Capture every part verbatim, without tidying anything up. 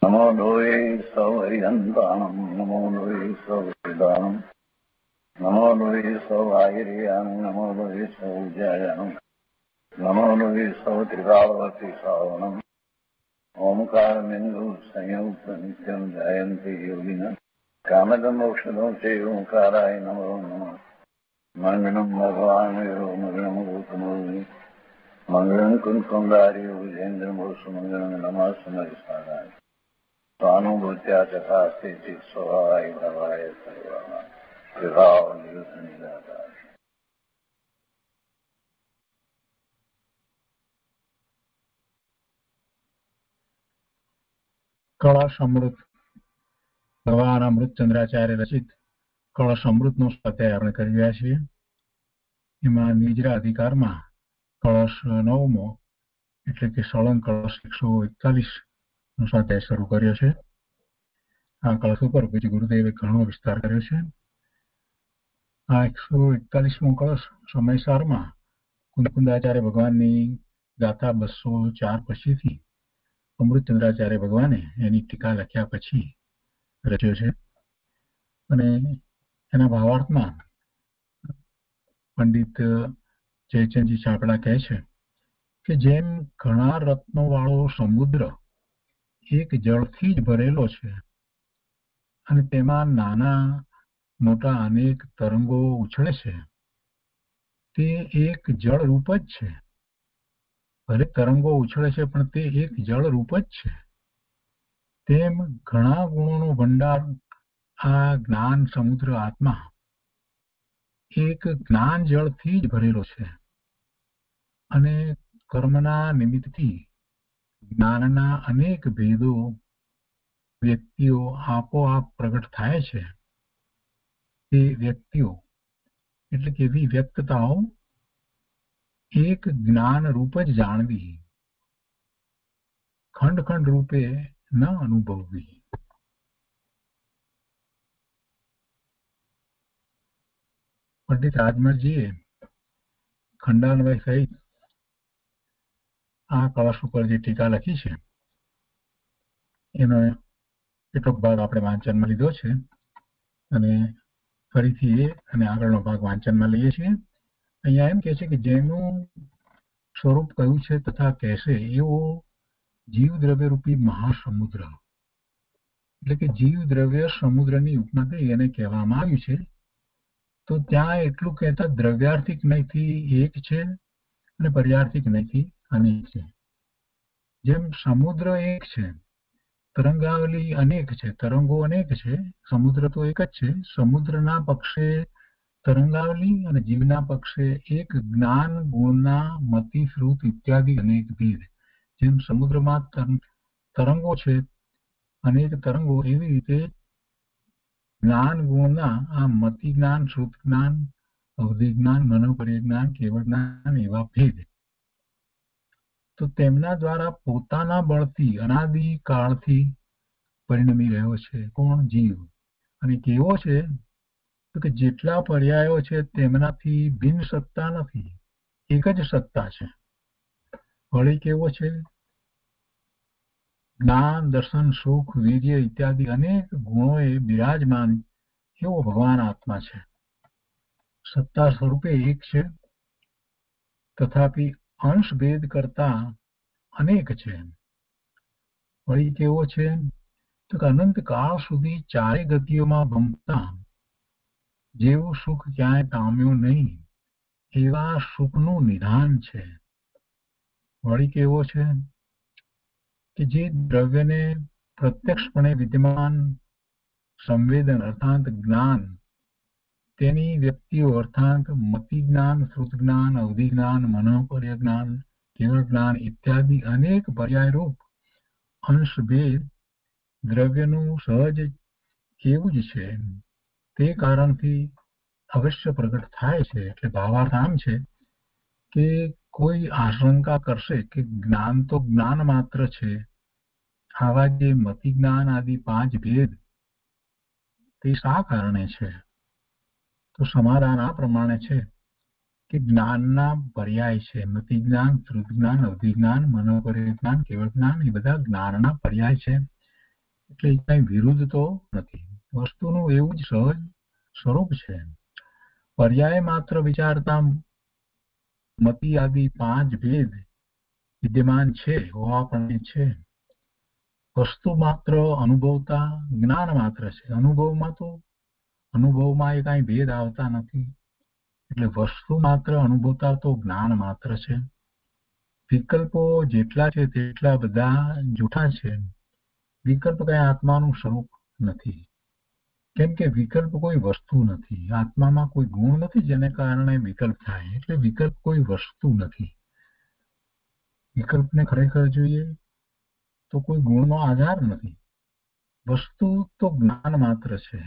नमो लोये सौहरिहन्तानं नमो लोये सौहृदानं नमो लोये सौभागिर्यानं नमो लोये सौज्यायानं नमो लोये सौत्रिकालवती सावनं ओंकारमिन्दु संयुक्त नित्यं जयन्ति योगिनः कामदमोक्षदं चैव ओंकाराय नमो नमः मङ्गलं भगवान् यो मङ्गलं गौतमोनि मङ्गलं कुञ्कुण्डार्यो विजेन्द्रमोसुमङ्गलं नमः समरिसाराय स्वानुभूत्या चकास्ते स्वभावाय भवाय सर्वाः विभाव निरुद्ध निराकार। કળશ અમૃત ભગવાન અમૃતચંદ્રાચાર્ય રચિત કળશ અમૃતનો સ્વાધ્યાય આપણે કરી રહ્યા છીએ. એમાં નિજરા અધિકારમાં કળશ નવમો એટલે કે સળંગ કળશ એકસો એકતાલીસ નો સ્વાધ્યાય શરૂ કર્યો છે. આ કળશ ઉપર પછી ગુરુદેવે ઘણો વિસ્તાર કર્યો છે. આ એકસો એકતાલીસમો કળશ સમયસારમાં કુંદકુંદાચાર્ય ભગવાનની ગાથા બસો ચાર પછીથી અમૃતચંદ્રાચાર્ય ભગવાને એની ટીકા લખ્યા પછી રચ્યો છે. અને એના ભાવાર્થમાં પંડિત જયચંદજી ચાકડા કહે છે કે જેમ ઘણા રત્નો વાળો સમુદ્ર એક જળથી જ ભરેલો છે અને તેમાં નાના મોટા અનેક તરંગો ઉછળે છે, તે એક જળ રૂપ જ છે. ભલે તરંગો ઉછળે છે પણ તે એક જળ રૂપ જ છે. તેમ ઘણા ગુણોનો ભંડાર આ જ્ઞાન સમુદ્ર આત્મા એક જ્ઞાન જળથી જ ભરેલો છે અને કર્મના નિમિત્તથી જ્ઞાનના અનેક ભેદો વ્યક્તિઓ આપોઆપ પ્રગટ થાય છે. તે વ્યક્તિઓ એટલે કે એવી વ્યક્તતાઓ એક જ્ઞાન રૂપ જ જાણવી, ખંડ ખંડ રૂપે ન અનુભવવી. પંડિત રાજમલજીએ ખંડાન્વય સહિત આ કળશ ઉપર જે ટીકા લખી છે એનો કેટલોક ભાગ આપણે વાંચનમાં લીધો છે અને ફરીથી એ અને આગળનો ભાગ વાંચનમાં લઈએ છીએ. અહીંયા એમ કે છે કે જેનું સ્વરૂપ કહ્યું છે તથા કહેશે એવો જીવ દ્રવ્ય રૂપી મહાસમુદ્ર, એટલે કે જીવ દ્રવ્ય સમુદ્રની ઉપમાથી એને કહેવામાં આવ્યું છે. તો ત્યાં એટલું કહેતા દ્રવ્યાર્થિક નહીંથી એક છે અને પર્યાર્થિક નહીંથી અનેક છે. જેમ સમુદ્ર એક છે, તરંગાવલી અનેક છે, તરંગો અનેક છે, સમુદ્ર તો એક જ છે. સમુદ્રના પક્ષે તરંગાવલી અને જીવના પક્ષે એક જ્ઞાન ગુણના મતિ શ્રુત ઇત્યાદિ અનેક ભેદ. જેમ સમુદ્રમાં તરંગો છે અનેક તરંગો, એવી રીતે જ્ઞાન ગુણના આ મતિ જ્ઞાન, શ્રુત જ્ઞાન, અવધિ જ્ઞાન, મનોપર્ય જ્ઞાન, કેવળ જ્ઞાન એવા ભેદ. તો તેમના દ્વારા પોતાના બળથી અનાદિ કાળથી પરિણમી રહ્યો છે. કોણ? જીવ. અને કેવો છે? તો કે જેટલા પર્યાયો છે તેમનાથી ભિન્ન સત્તા નથી, એક જ સત્તા છે. વળી કેવો છે? જ્ઞાન, દર્શન, સુખ, વીર્ય ઇત્યાદિ અનેક ગુણોએ બિરાજમાન એવો ભગવાન આત્મા છે. સત્તા સ્વરૂપે એક છે, તથાપિ અંશ ભેદ કરતા અનેક છે. વળી કેવો છે? તો કે અનંત કાળ સુધી ચારે ગતિઓમાં ભમતા જેવું સુખ ક્યાંય પામ્યું નહીં એવા સુખનું નિધાન છે. વળી કેવો છે? કે જે દ્રવ્યને પ્રત્યક્ષપણે વિદ્યમાન સંવેદન અર્થાત જ્ઞાન, તેની વ્યક્તિઓ અર્થાત મતિ જ્ઞાન, શ્રુત જ્ઞાન, અવધિ જ્ઞાન, મનોપર્ય જ્ઞાન, કેવળ જ્ઞાન ઇત્યાદિ અનેક પર્યાય રૂપ અંશ ભેદ દ્રવ્યનું સહજ એવું જ છે. તે કારણથી અવશ્ય પ્રગટ થાય છે. એટલે ભાવાર્થ આમ છે કે કોઈ આશંકા કરશે કે જ્ઞાન તો જ્ઞાન માત્ર છે, આવા જે મતિ જ્ઞાન આદિ પાંચ ભેદ તે શા કારણે છે? તો સમાધાન આ પ્રમાણે છે કે જ્ઞાનના પર્યાય છે. મતિ જ્ઞાન, શ્રુત જ્ઞાન, અવધિ જ્ઞાન, મનોપર્ય જ્ઞાન, કેવળ જ્ઞાન એ બધા જ્ઞાનના પર્યાય છે. એટલે એ કઈ વિરુદ્ધ તો નથી. વસ્તુનું એવું જ સહજ સ્વરૂપ છે. પર્યાય માત્ર વિચારતા મતિ આદિ પાંચ ભેદ વિદ્યમાન છે હોવાપણે છે. વસ્તુ માત્ર અનુભવતા જ્ઞાન માત્ર છે. અનુભવમાં તો અનુભવમાં એ કઈ ભેદ આવતા નથી. એટલે વસ્તુ માત્ર અનુભવતા તો જ્ઞાન માત્ર છે. વિકલ્પો જેટલા છે તેટલા બધા જૂઠા છે. વિકલ્પ કઈ આત્માનું સ્વરૂપ નથી. કેમ કે વિકલ્પ કોઈ વસ્તુ નથી. આત્મામાં કોઈ ગુણ નથી જેને કારણે વિકલ્પ થાય. એટલે વિકલ્પ કોઈ વસ્તુ નથી. વિકલ્પને ખરેખર જોઈએ તો કોઈ ગુણનો આધાર નથી. વસ્તુ તો જ્ઞાન માત્ર છે.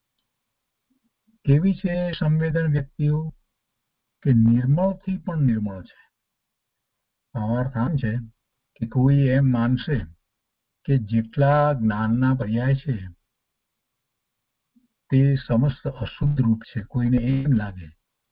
કેવી છે સંવેદન વ્યક્તિઓ કે નિર્મળથી પણ નિર્મળ છે. ભાવાર્થ આમ છે કે કોઈ એમ માનશે કે જેટલા જ્ઞાનના પર્યાય છે તે સમસ્ત અશુદ્ધ રૂપ છે. કોઈને એમ લાગે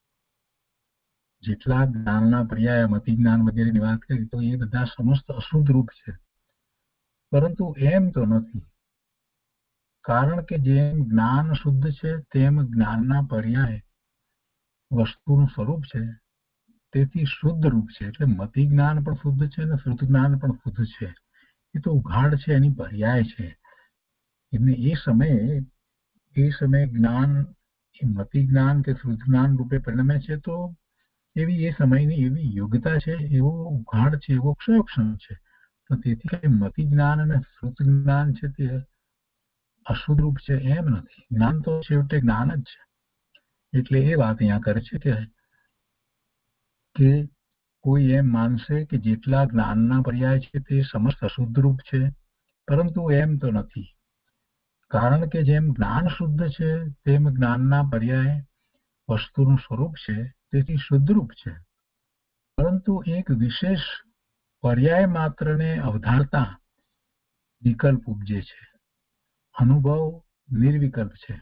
જેટલા જ્ઞાનના પર્યાય મતિ જ્ઞાન વગેરેની વાત કરી તો એ બધા સમસ્ત અશુદ્ધ રૂપ છે. પરંતુ એમ તો નથી. કારણ કે જેમ જ્ઞાન શુદ્ધ છે તેમ જ્ઞાનના પર્યાય વસ્તુનું સ્વરૂપ છે. તેથી શુદ્ધ રૂપ છે. એટલે મતિ જ્ઞાન પણ શુદ્ધ છે અને શ્રુત જ્ઞાન પણ શુદ્ધ છે. એ તો ઉઘાડ છે, એની પર્યાય છે. એટલે એ સમયે એ સમયે જ્ઞાન એ મતિ જ્ઞાન કે શ્રુત જ્ઞાન રૂપે પરિણમે છે તો એવી એ સમયની એવી યોગ્યતા છે, એવો ઉઘાડ છે, એવો ક્ષયક્ષમ છે. તો તેથી કઈ મતિ જ્ઞાન અને શ્રુત જ્ઞાન છે તે અશુદ્ધ રૂપ છે એમ નથી. જ્ઞાન તો છેવટે જ્ઞાન જ છે. એટલે એ વાત અહીંયા કરે છે કે કે કોઈ એમ માનશે કે જેટલા જ્ઞાનના પર્યાય છે તે સમસ્ત અશુદ્ધ રૂપ છે. પરંતુ એમ તો નથી. કારણ કે જેમ જ્ઞાન શુદ્ધ છે તેમ જ્ઞાનના પર્યાય વસ્તુનું સ્વરૂપ છે. તેથી શુદ્ધ રૂપ છે. પરંતુ એક વિશેષ પર્યાય માત્રને અવધારતા વિકલ્પ ઉપજે છે. અનુભવ નિર્વિકલ્પ છે.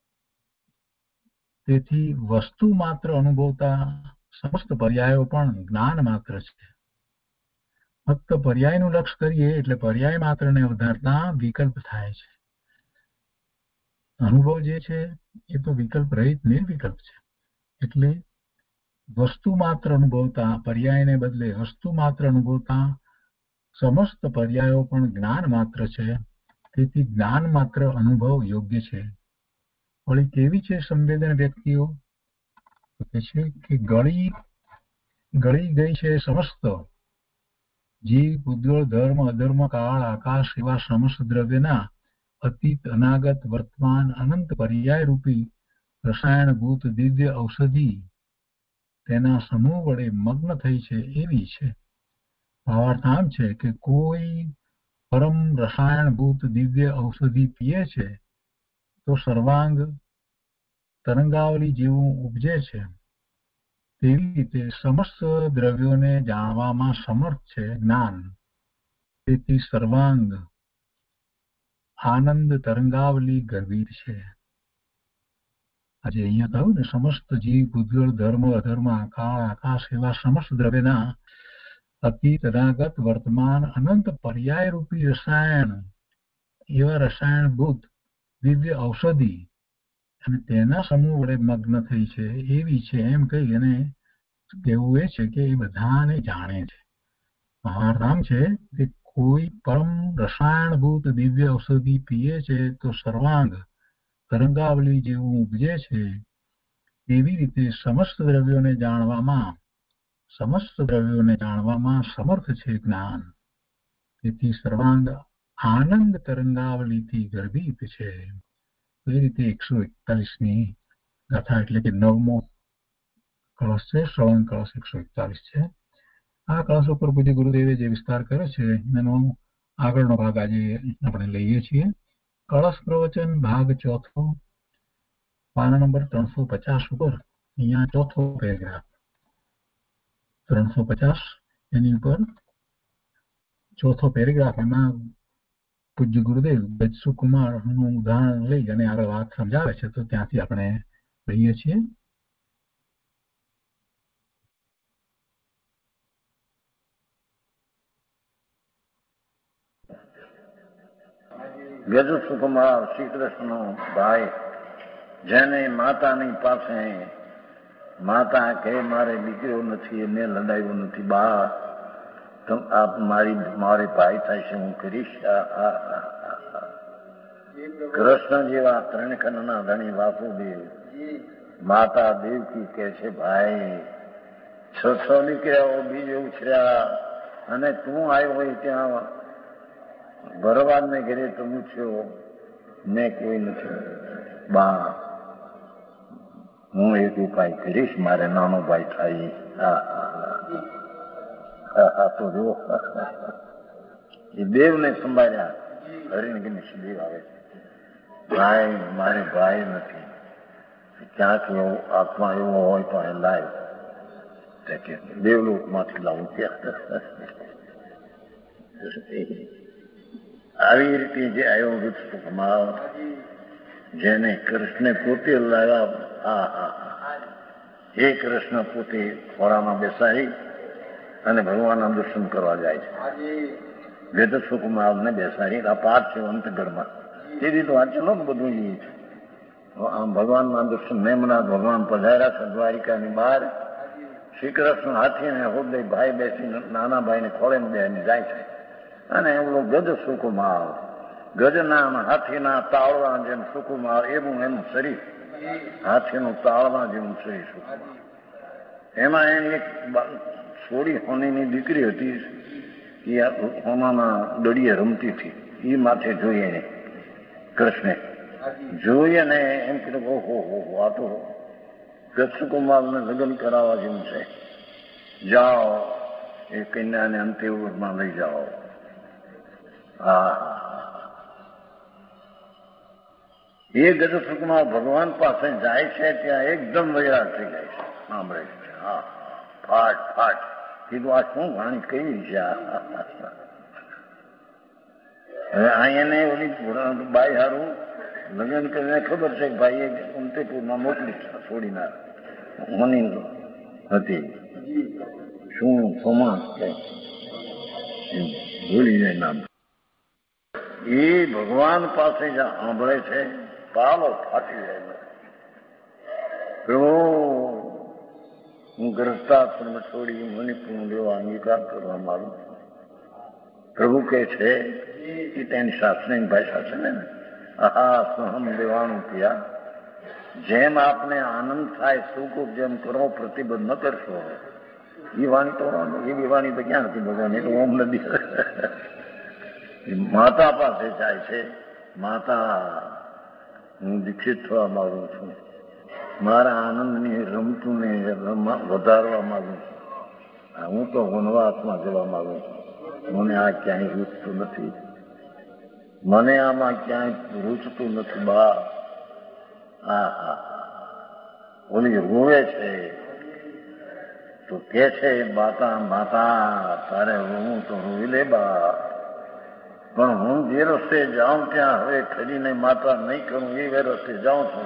તેથી વસ્તુ માત્ર અનુભવતા સમસ્ત પર્યાયો પણ જ્ઞાન માત્ર છે. ફક્ત પર્યાયનું લક્ષ કરીએ એટલે પર્યાય માત્રને અવધારતા વિકલ્પ થાય છે. અનુભવ જે છે એ તો વિકલ્પ રહિત નિર્વિકલ્પ છે. એટલે વસ્તુ માત્ર અનુભવતા પર્યાયને બદલે વસ્તુ માત્ર અનુભવતા સમસ્ત પર્યાયો પણ જ્ઞાન માત્ર છે. તેથી જ્ઞાન માત્ર અનુભવ યોગ્ય છે. વળી કેવી છે સંવેદન વ્યક્તિઓ કે છે કે ગળી ગળી ગઈ છે સમસ્ત જીવ ભૂતગળ ધર્મ અધર્મ કાળ આકાશ એવા સમસ્ત દ્રવ્યના અતીત અનાગત વર્તમાન અનંત પર્યાય રૂપી રસાયણભૂત દિવ્ય ઔષધિ તેના સમૂહ વડે મગ્ન થઈ છે એવી છે. ભાવાર્થ આમ છે કે કોઈ પરમ રસાયણભૂત દિવ્ય ઔષધિ પીએ છે તો સર્વાંગ તરંગાવલી જેવું ઉપજે છે. તેવી રીતે સમસ્ત દ્રવ્યોને જાણવામાં સમર્થ છે જ્ઞાન. તેથી સર્વાંગ આનંદ તરંગાવલી ગર્ભિત છે. આજે અહીંયા કહ્યું ને સમસ્ત જીવ ભૂતગળ ધર્મ અધર્મ કાળ આકાશ એવા સમસ્ત દ્રવ્યના અતીત અનાગત વર્તમાન અનંત પર્યાય રૂપી રસાયણ એવા રસાયણભૂત દિવ્ય ઔષધિ અને તેના સમૂહ વડે મગ્ન થઈ છે એવી છે. એમ કહી અને કહેવું એ છે કે એ બધાને જાણે છે. મહારામ છે કે કોઈ પરમ રસાયણભૂત દિવ્ય ઔષધિ પીએ છે તો સર્વાંગ તરંગાવલી જેવું ઉપજે છે. એવી રીતે સમસ્ત દ્રવ્યોને જાણવામાં સમસ્ત દ્રવ્યોને જાણવામાં સમર્થ છે જ્ઞાન. તેથી સર્વાંગ આનંદ તરંગાવલીથી ગર્ભિત છે. એ રીતે એકસો એકતાલીસમી ગાથા એટલે કે નવમો કળશ છે. શ્રવણ કળશ એકસો એકતાલીસ છે. આ કળશ ઉપર પૂજ્ય ગુરુદેવે જે વિસ્તાર કર્યો છે એનો આગળનો ભાગ આજે આપણે લઈએ છીએ. કળશ પ્રવચન ભાગ ચોથો, પાના નંબર ત્રણસો પચાસ ઉપર અહીંયા ચોથો પેરેગ્રાફ ત્રણસો પચાસ એની ઉપર ચોથો પેરેગ્રાફ. એમાં પૂજ્ય ગુરુદેવ બચસુ કુમાર નું ઉદાહરણ લઈ અને આગળ વાત સમજાવે છે. તો ત્યાંથી આપણે લઈએ છીએ. ગજ સુકુમાર શ્રી કૃષ્ણનો ભાઈ, જેને માતાની પાસે માતા કે મારે દીકરો નથી, એને લડાયો નથી, બા આપ મારી મારે ભાઈ થાય છે, હું કરીશ. કૃષ્ણ જેવા ત્રણ ખંડના ધણી વાસુદેવ, માતા દેવકી કે છે ભાઈ છ છ દીકરાઓ બીજે ઉછર્યા અને તું આવ્યો હોય ત્યાં ભરવાડ ને ઘરે તો મૂછ્યો, મેં કોઈ નથી. બા હું એક ઉપાય કરીશ, મારે નાનો ભાઈ થાય. હા તો જો એ દેવને સંભાળ્યા. હરિણ દેવ આવે છે, ભાઈ મારે ભાઈ નથી, ક્યાંક એવો આત્મા એવો હોય તો એ લાય. દેવલોક માંથી લાવું ત્યાં. આવી રીતે જે આવ્યો વૃક્ષમાં, જેને કૃષ્ણે પોતે લાવ્યા. હા હા એ કૃષ્ણ પોતે ખોરામાં બેસાડી અને ભગવાનના દર્શન કરવા જાય છે. વેદ સુકુમારને બેસાડી આ પાઠ છે અંતગઢમાં. તેથી તો વાંચેલો ને બધું એ છે. આમ ભગવાનના દર્શન મેમના ભગવાન પધાર્યા છે દ્વારિકાની બહાર. શ્રી કૃષ્ણ હાથીને હોદે ભાઈ બેસી નાના ભાઈને ખોળે બેસીને જાય છે. અને એમનો ગજ સુકુમાર, ગજના હાથીના તાળવા જેમ સુકુમાર એવું એનું શરીર, હાથીનું તાળવા જેવું શરીર સુકુમાર. એમાં એની એક સોળી હોનીની દીકરી હતી, એ હોનાના દડીએ રમતી હતી. એ માથે જોઈએ ને કૃષ્ણે જોઈએ ને એમ કીધું ઓહો હો આ તો ગજસુકુમારને લગ્ન કરાવવા જેવું છે, જાઓ એ કન્યાને અંત્યમાં લઈ જાઓ. હા એ ગજસુકુમાર ભગવાન પાસે જાય છે ત્યાં એકદમ વૈરાગ થઈ જાય છે. સાંભળે છે હા ફાટ ફાટ. કીધું આ શું વાણી કઈ છે? હવે અહીંયા ઓલી બાઈ હારું લગ્ન કરીને ખબર છે કે ભાઈએ ઉમતેપુરમાં મોકલી છોડીને મની હતી. શું સોમા ભૂલી જાય નામ. એ ભગવાન પાસે જ્યાં સાંભળે છે પાલો ફાટી જાય. હું ગ્રસ્તાશ્રમ છોડી મણિપુર લેવા અંગીકાર કરવા માંગુ. પ્રભુ કે છે એ તેની શાસ્ત્રની ભાષા છે ને, આહા સહમ દેવાનું પિયા. જેમ આપને આનંદ થાય સુખ જેમ કરો પ્રતિબંધ ન કરશો. એ વાણી તો એવી વાણી તો ક્યાં નથી ભગવાન. એ તો ઓમ નદી માતા પાસે જાય છે. માતા હું દીક્ષિત થવા માંગુ છું, મારા આનંદની રમતુને વધારવા માંગુ છું. હું તો વનવાસમાં જવા માંગુ છું. મને આ ક્યાંય રૂચતું નથી, મને આમાં ક્યાંય રૂચતું નથી બા. હા હા ઓલી રોવે છે તો કે છે માતા માતા તારે રોવું તો રોવી લે બા, પણ હું જે રસ્તે જાઉં ત્યાં હવે ખરીને માતા નહીં કરું એ રસ્તે જાઉં છું.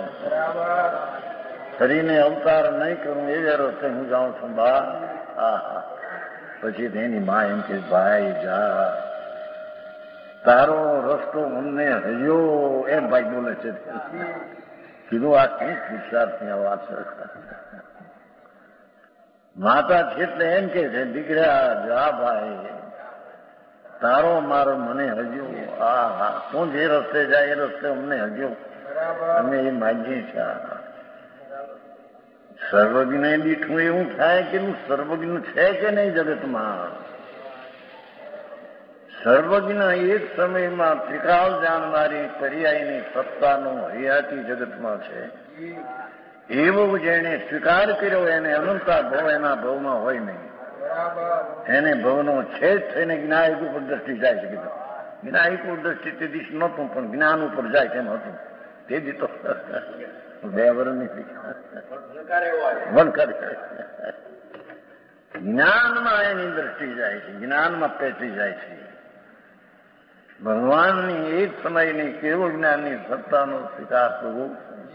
ખરીને અવતાર નહીં કરું એ રસ્તે હું જાઉં છું બા. હા હા પછી તેની મા એમ કે ભાઈ જા, તારો રસ્તો અમને હર્યો એમ ભાઈ બોલે છે. કીધું આ કઈ પુરુષાર્થની વાત છે. માતા છે એટલે એમ કે છે દીકરા જા ભાઈ, તારો મારો મને હજ્યો. હા હા તું જે રસ્તે જાય એ રસ્તે અમને હજ્યો, અમે એ માગીએ છીએ. સર્વજ્ઞ દીઠું એવું થાય કે સર્વજ્ઞ છે કે નહીં જગતમાં? સર્વજ્ઞ એક સમયમાં ત્રિકાળ જાણનારી પર્યાયની સત્તાનું હરિયાતી જગતમાં છે. એવું જેને સ્વીકાર કર્યો એને અનંતા ભવ એના ભવમાં હોય નહીં. એને ભવનો છેદ થઈને જ્ઞાયક ઉપર દ્રષ્ટિ જાય છે. કીધું જ્ઞાયક ઉપર દ્રષ્ટિ તે દિવસ નહોતું પણ જ્ઞાન ઉપર જાય તેમ હતું. તે દી તો બે વર્ષની જ્ઞાનમાં એની દ્રષ્ટિ જાય છે, જ્ઞાનમાં પેટી જાય છે. ભગવાનની એક સમયની કેવળ જ્ઞાનની સત્તાનો સ્વીકાર કરવો.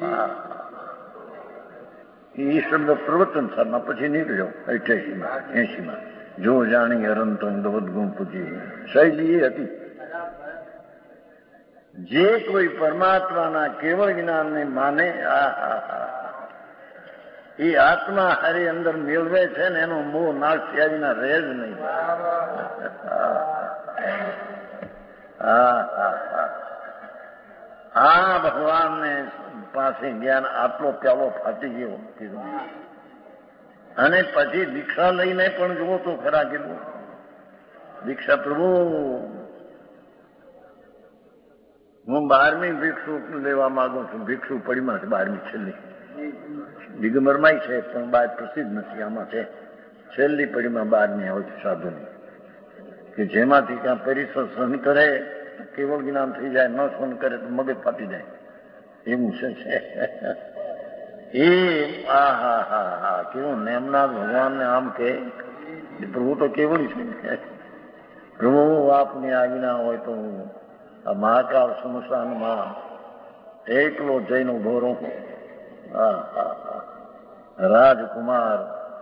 એ શબ્દ પ્રવચન સારમાં પછી નીકળ્યો અઠ્યાસી માં એસી માં જો જાણી અરંત ગુણ પૂજી શૈલી એ હતી. જે કોઈ પરમાત્માના કેવળ જ્ઞાનને માને આ એ આત્મા હારી અંદર મેળવે છે ને એનો મોહ નાશ થયા વિના રહે જ નહીં. આ ભગવાનને પાસે જ્ઞાન આટલો પ્યાલો ફાટી ગયો કીધું. અને પછી દીક્ષા લઈને પણ જુઓ તો ખરા કીધું. દીક્ષા પ્રભુ હું બારમી ભિક્ષુ લેવા માંગુ છું. ભિક્ષુ પડીમાં છે બારમી છેલ્લી. દિગંબરમાં છે પણ બાર પ્રસિદ્ધ નથી. આમાં છે છેલ્લી પડીમાં બારમી હોય છે સાધુની, કે જેમાંથી ક્યાં પરિસર સહન કરે કેવળ જ્ઞાન થઈ જાય, ન સહન કરે તો મગજ ફાટી જાય. એવું છે એ આ હા હા હા કેવું નેમના ભગવાનને આમ કે પ્રભુ તો કેવળ છે. પ્રભુ આપની આજ્ઞા હોય તો આ મહાકાળ સ્મશાનમાં એકલો જઈને ઉભો રહું. રાજકુમાર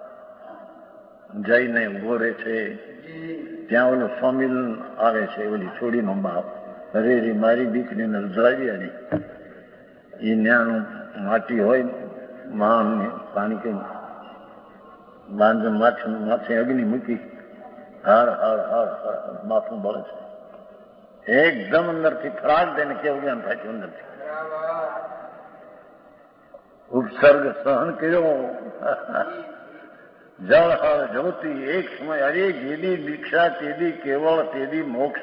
જઈને ઉભો રહે છે. ત્યાં ઓલો સ્વામિલ આવે છે, ઓલી છોડીનો બાપ. અરે રે મારી દીકરીને રજરાવી આની. એ ન્યાનું માટી હોય માન પાણી કઈ બાંધ માથે માથે અગ્નિ મૂકી હાર હાર હાર માથું બળે છે. એકદમ અંદરથી ફરાક દઈને કેવું જ્ઞાન થાય છે. અંદરથી ઉપસર્ગ સહન કર્યો. જળ હળ જ્યોતિ એક સમય અરે જેદી દીક્ષા તેદી કેવળ તેદી મોક્ષ.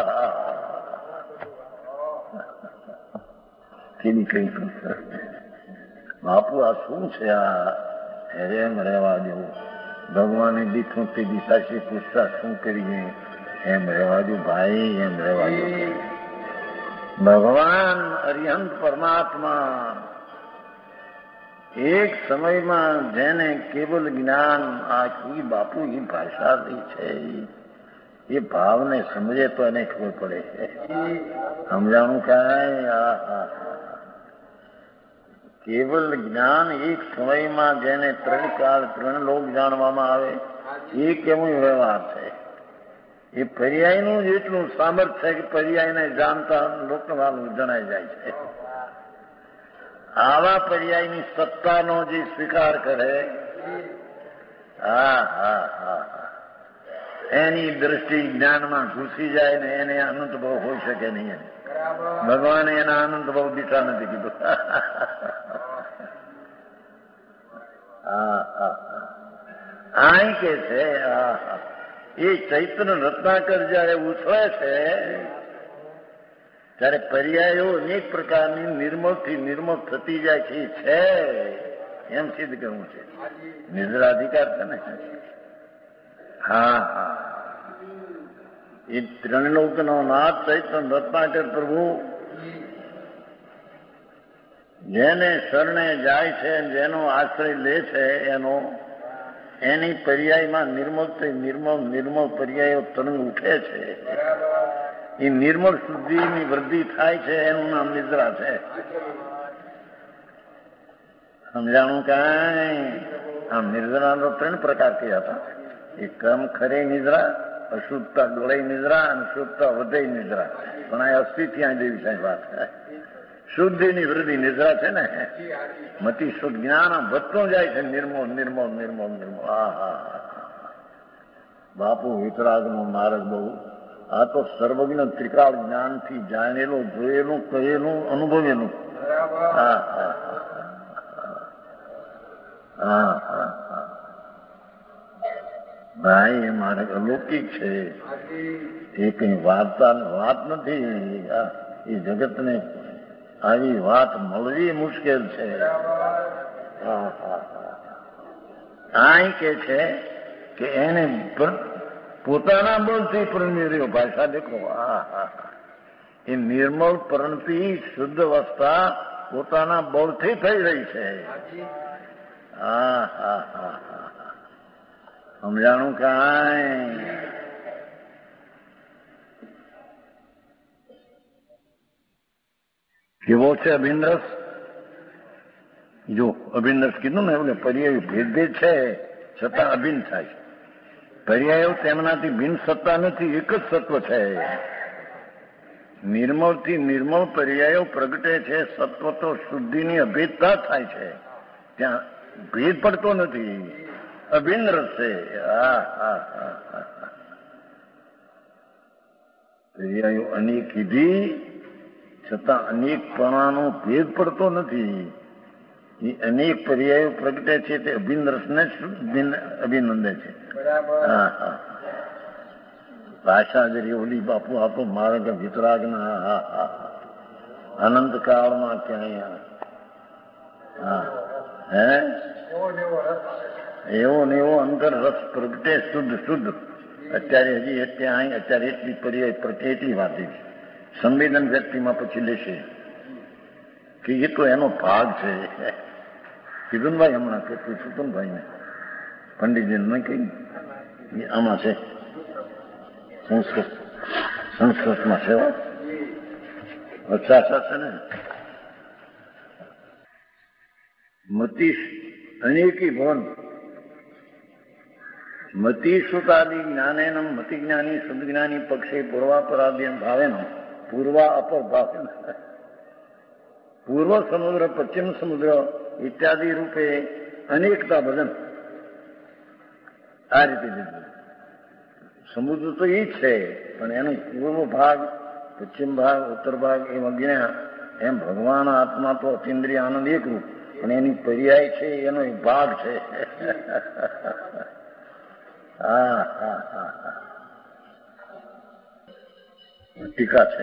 તેની કઈ બાપુ આ શું છે? આ એમ રહેવા દેવું. ભગવાને દીઠું તે દિશાશી પૂછતા શું કરીએ? એમ રહેવા દો ભાઈ, એમ રહેવા દો. ભગવાન અરિહંત પરમાત્મા એક સમયમાં જેને કેવલ જ્ઞાન આખી બાપુ એ ભાષા થઈ છે, એ ભાવને સમજે તો એને ખબર પડે છે. સમજાણું કાંઈ? આ કેવલ જ્ઞાન એક સમયમાં જેને ત્રણ કાળ ત્રણ લોક જાણવામાં આવે એ કેવું વ્યવહાર છે. એ પર્યાયનું જેટલું સામર્થ્ય છે કે પર્યાયને જાણતા લોકવાનું જણાઈ જાય છે. આવા પર્યાયની સત્તાનો જે સ્વીકાર કરે હા હા હા એની દ્રષ્ટિ જ્ઞાનમાં ઘૂસી જાય ને એને અનંત ભાવ હોઈ શકે નહીં. ભગવાને એના અનંત ભાવ દીઠા નથી કીધું. આ કે છે એ ચૈતન્ય રત્નાકર જયારે ઉછળે છે ત્યારે પર્યાયો અનેક પ્રકારની નિર્મળથી નિર્મળ થતી જાય છે છે એમ સિદ્ધ કરવું છે. નિદ્રાધિકાર છે ને. હા હા એ ત્રણલોકનો નાથ ચૈતન્ય રત્નાકર પ્રભુ જેને શરણે જાય છે, જેનો આશ્રય લે છે, એનો એની પર્યાયમાં નિર્મળ નિર્મળ નિર્મળ પર્યાયો તરંગ ઉઠે છે. એ નિર્મળ શુદ્ધિની વૃદ્ધિ થાય છે. એનું નામ નિદ્રા છે. સમજાણું કાંઈ? આમ નિદ્રાનો ત્રણ પ્રકાર કયા હતા. એક ક્રમ ખરે નિદ્રા, અશુદ્ધતા ડોળે નિદ્રા અને શુદ્ધતા વધે નિદ્રા. પણ આ અસ્થિ ત્યાં જેવી સાહેબ વાત. શુદ્ધિની વૃદ્ધિ નિદ્રા છે ને. મતિ શુદ્ધ જ્ઞાન વધતું જાય છે. નિર્મળ નિર્મળ નિર્મળ નિર્મળ. હા હા બાપુ વિતરાગનો માર્ગ બહુ. આ તો સર્વજ્ઞ ત્રિકાળ જ્ઞાનથી જાણેલું, જોયેલું, કહેલું, અનુભવેલું. હા હા હા હા હા ભાઈ એ માર્ગ અલૌકિક છે. એ કઈ વાર્તા વાત નથી. એ જગતને આવી વાત મળવી મુશ્કેલ છે. આ કે છે કે એને પોતાના બળથી પરણી રહ્યો. ભાષા દેખો. હા હા એ નિર્મળ પરણતી શુદ્ધ અવસ્થા પોતાના બળથી થઈ રહી છે. હા હા હા હા સમજાણું કાંઈ? કેવો છે અભિન્નરસ? જો અભિન્નરસ કીધું ને એવું પર્યાય ભેદ ભેદ છે છતાં અભિન્ન થાય. પર્યાયો તેમનાથી ભિન્ન સત્તા નથી. એક જ સત્વ છે. નિર્મળ થી નિર્મળ પર્યાયો પ્રગટે છે. સત્વ તો શુદ્ધિની અભેદતા થાય છે, ત્યાં ભેદ પડતો નથી, અભિન્ન રસ છે. હા હા હા હા પર્યાયો અનેક કીધી છતાં અનેકપણાનો ભેદ પડતો નથી. એ અનેક પર્યાયો પ્રગટે છે તે અભિન્ન રસને અભિનંદે છે. હા હા ભાષા જરી ઓલી બાપુ આપો માર્ગ વિતરાગના. હા હા અનંત કાળમાં ક્યાંય હા હે એવો ને એવો અંતર રસ પ્રગટે શુદ્ધ શુદ્ધ. અત્યારે હજી ત્યાં અત્યારે એટલી પર્યાય પ્રત્યે એટલી વાત છે. સંવેદન વ્યક્તિમાં પછી લેશે કે એ તો એનો ભાગ છે. કીધું ભાઈ હમણાં કે પૂછ્યું હતું ને ભાઈ ને પંડિતજી મેં કહ્યું આમાં છે સંસ્કૃત સંસ્કૃતમાં છે અચ્છા છે ને મતી અનેકી ભવન મતી સુતાદિ જ્ઞાનેન મતિ જ્ઞાની સદજ્ઞાની પક્ષે પૂર્વાપરાધ્યમ ભાવેન પૂર્વા અપર ભાવેન પૂર્વ સમુદ્ર પશ્ચિમ સમુદ્ર ઇત્યાદિ રૂપે અનેકતા ભજન. આ રીતે લીધું. સમુદ્ર તો એ જ છે પણ એનો પૂર્વ ભાગ પશ્ચિમ ભાગ ઉત્તર ભાગ એમ અજ્ઞા એમ ભગવાન આત્મા તો અતિન્દ્રિય આનંદ એક રૂપ પણ એની પર્યાય છે એનો એક ભાગ છે. હા હા હા હા ટીકા છે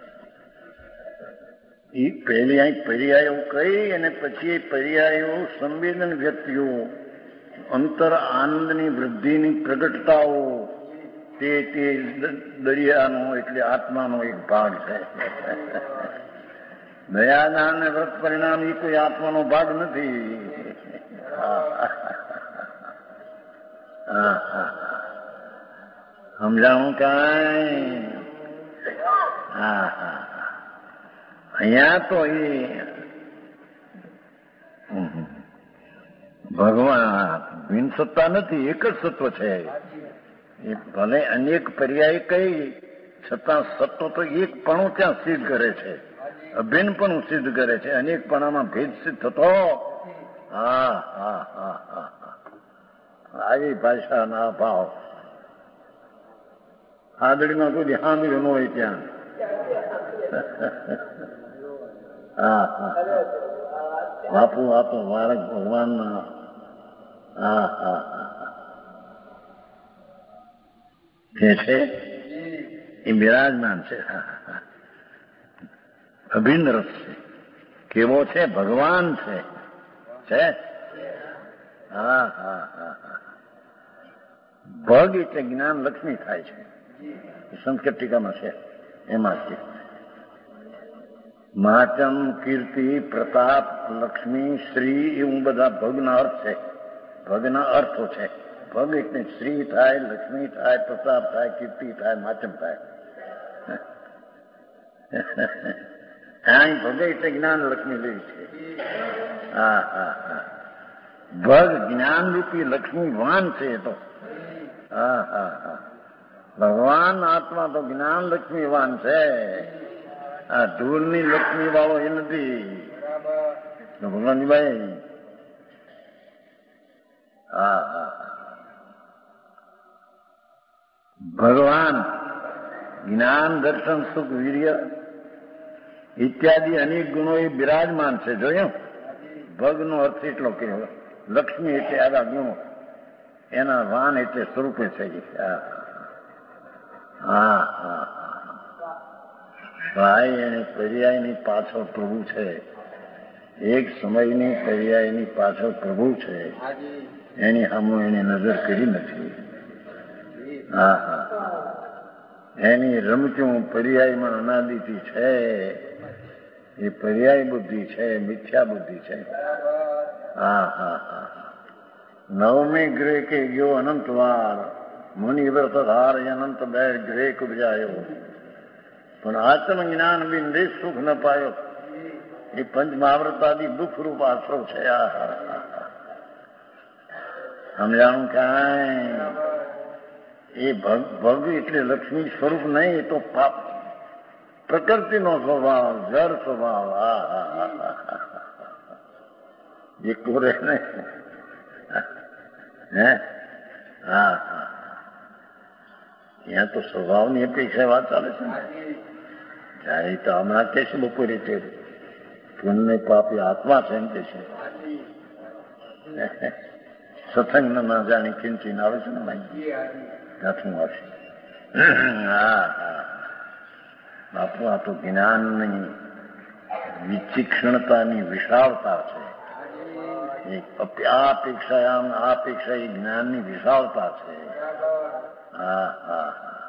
એ પહેલી અહીં પર્યાયો કહી અને પછી પર્યાયો સંવેદન વ્યક્તિઓ અંતર આનંદની વૃદ્ધિની પ્રગટતાઓ તે તે દરિયાનો એટલે આત્માનો એક ભાગ છે. દયાદાન અને વ્રત પરિણામ એ કોઈ આત્માનો ભાગ નથી. સમજાણું કાંઈ? હા હા અહીંયા તો એ ભગવાન ભિન્ન સત્તા નથી, એક જ સત્વ છે. એ ભલે અનેક પર્યાય કઈ છતાં સત્વ તો એકપણું ત્યાં સિદ્ધ કરે છે, અભિન્નપણું સિદ્ધ કરે છે. અનેકપણામાં ભેદ સિદ્ધ થતો. હા હા હા હા આવી ભાષાના ભાવ આદડીમાં કોઈ હામી ન હોય ત્યાં. હા હા બાપુ આપો બાળક ભગવાનના. હા હા હા કે છે એ બિરાજમાન છે. અભિન્ન રસ છે. કેવો છે? ભગવાન છે. છે હા હા હા હા ભગ એટલે જ્ઞાન લક્ષ્મી થાય છે. સંસ્કૃત ટીકામાં છે એમાં છે મહાચમ કીર્તિ પ્રતાપ લક્ષ્મી શ્રી એવું બધા ભગના અર્થ છે. ભગના અર્થો છે. ભગ એટલે શ્રી થાય, લક્ષ્મી થાય, પ્રતાપ થાય, કીર્તિ થાય, માચમ થાય. અહીં ભગ એટલે જ્ઞાન લક્ષ્મી લેવી છે. હા હા હા ભગ જ્ઞાન રૂપી લક્ષ્મી વાન છે. એ તો હા હા હા ભગવાન આત્મા તો જ્ઞાન લક્ષ્મી વાન છે. આ ધૂળની લક્ષ્મી વાળો એ નથી ભગવાનભાઈ. હા હા ભગવાન જ્ઞાન દર્શન સુખ વીર્ય ઇત્યાદિ અનેક ગુણો એ બિરાજમાન છે. જોયું? ભગનો અર્થ એટલો કે લક્ષ્મી એટલે આદા ગુણો એના વાન એટલે સ્વરૂપે છે. હા હા ભાઈ એને પર્યાયની પાછળ પ્રભુ છે. એક સમયની પર્યાયની પાછળ પ્રભુ છે. એની સામે એને નજર કરી નથી. હા હા એની રમતું પર્યાયમાં અનાદિથી છે. એ પર્યાય બુદ્ધિ છે, મિથ્યા બુદ્ધિ છે. હા હા હા નવમી ગ્રહ કે ગયો અનંત વાર મુનિ વ્રત ધાર અનંત બે ગ્રહ કુબજાયો પણ આત્મ જ્ઞાન બિંદે સુખ ન પાયો. એ પંચ મહાવ્રતાદી દુઃખ રૂપ આશ્રવ છે. આ સમજાણું કાંઈ? એ ભગ ભગ એટલે લક્ષ્મી સ્વરૂપ નહીં, એ તો પાપ પ્રકૃતિનો સ્વભાવ, જળ સ્વભાવ. હા હા હા એ કોરે ને. હે હા હા ત્યાં તો સ્વભાવની અપેક્ષા વાત ચાલે છે ને. એ તો હમણાં કે છે બપોરે તે પુણ્ય પાપી આત્મા છે એમ કે છે. સત્સંગ ના જાણી કિંચીને આવે છે ને ભાઈ ગાથું આવશે. હા હા બાપુ આ તો જ્ઞાનની વિચિક્ષણતાની વિશાળતા છે. આ અપેક્ષા આમ આ અપેક્ષા એ જ્ઞાનની વિશાળતા છે. હા હા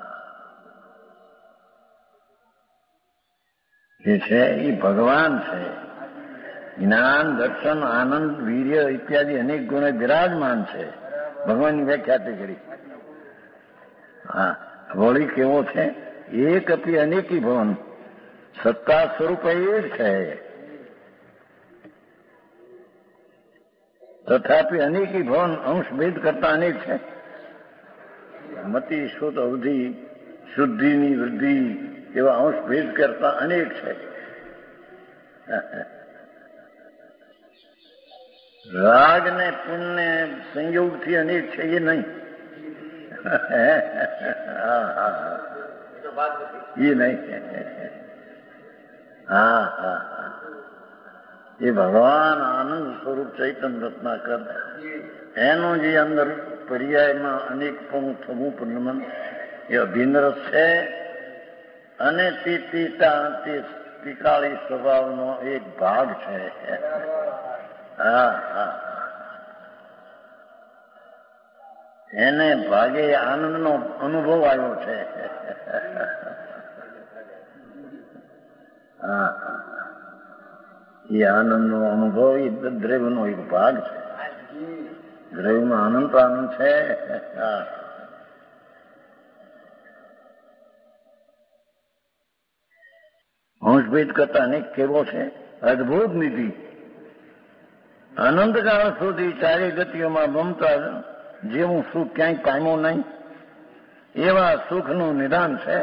એ છે એ ભગવાન છે. જ્ઞાન, દર્શન, આનંદ, વીર્ય ઇત્યાદિ અનેક ગુણે બિરાજમાન છે. ભગવાનની વ્યાખ્યા કરી. હા વળી કેવો છે? એક અપી અનેકી ભવન, સત્તા સ્વરૂપ એ જ છે. તથાપી અનેકી ભવન અંશ ભેદ કરતા અનેક છે. મતિ, શુદ્ધ, અવધિ, શુદ્ધિની વૃદ્ધિ એવા અંશ ભેદ કરતા અનેક છે. રાગ ને પુણ્ય સંયોગથી અનેક છે એ નહીં. એ નહીં. હા હા એ ભગવાન આનંદ સ્વરૂપ ચૈતન્ય રત્નાકર એનો જે અંદર પર્યાયમાં અનેક પણ થવું પણ એ અભિન્ન રસ છે. અને તે તિકાળી સ્વભાવનો એક ભાગ છે. હા હા એને ભાગે આનંદનો અનુભવ આવ્યો છે. હા એ આનંદનો અનુભવ એ દ્રવ્યનો એક ભાગ છે. દ્રવ્યમાં આનંદ તો આનંદ છે. અંશભેદ કરતા અનેક કેવો છે? અદભુત નિધિ. અનંતકાળ સુધી ચારે ગતિઓમાં મમતા જેવું સુખ ક્યાંય પામ્યું નહીં એવા સુખનું નિદાન છે.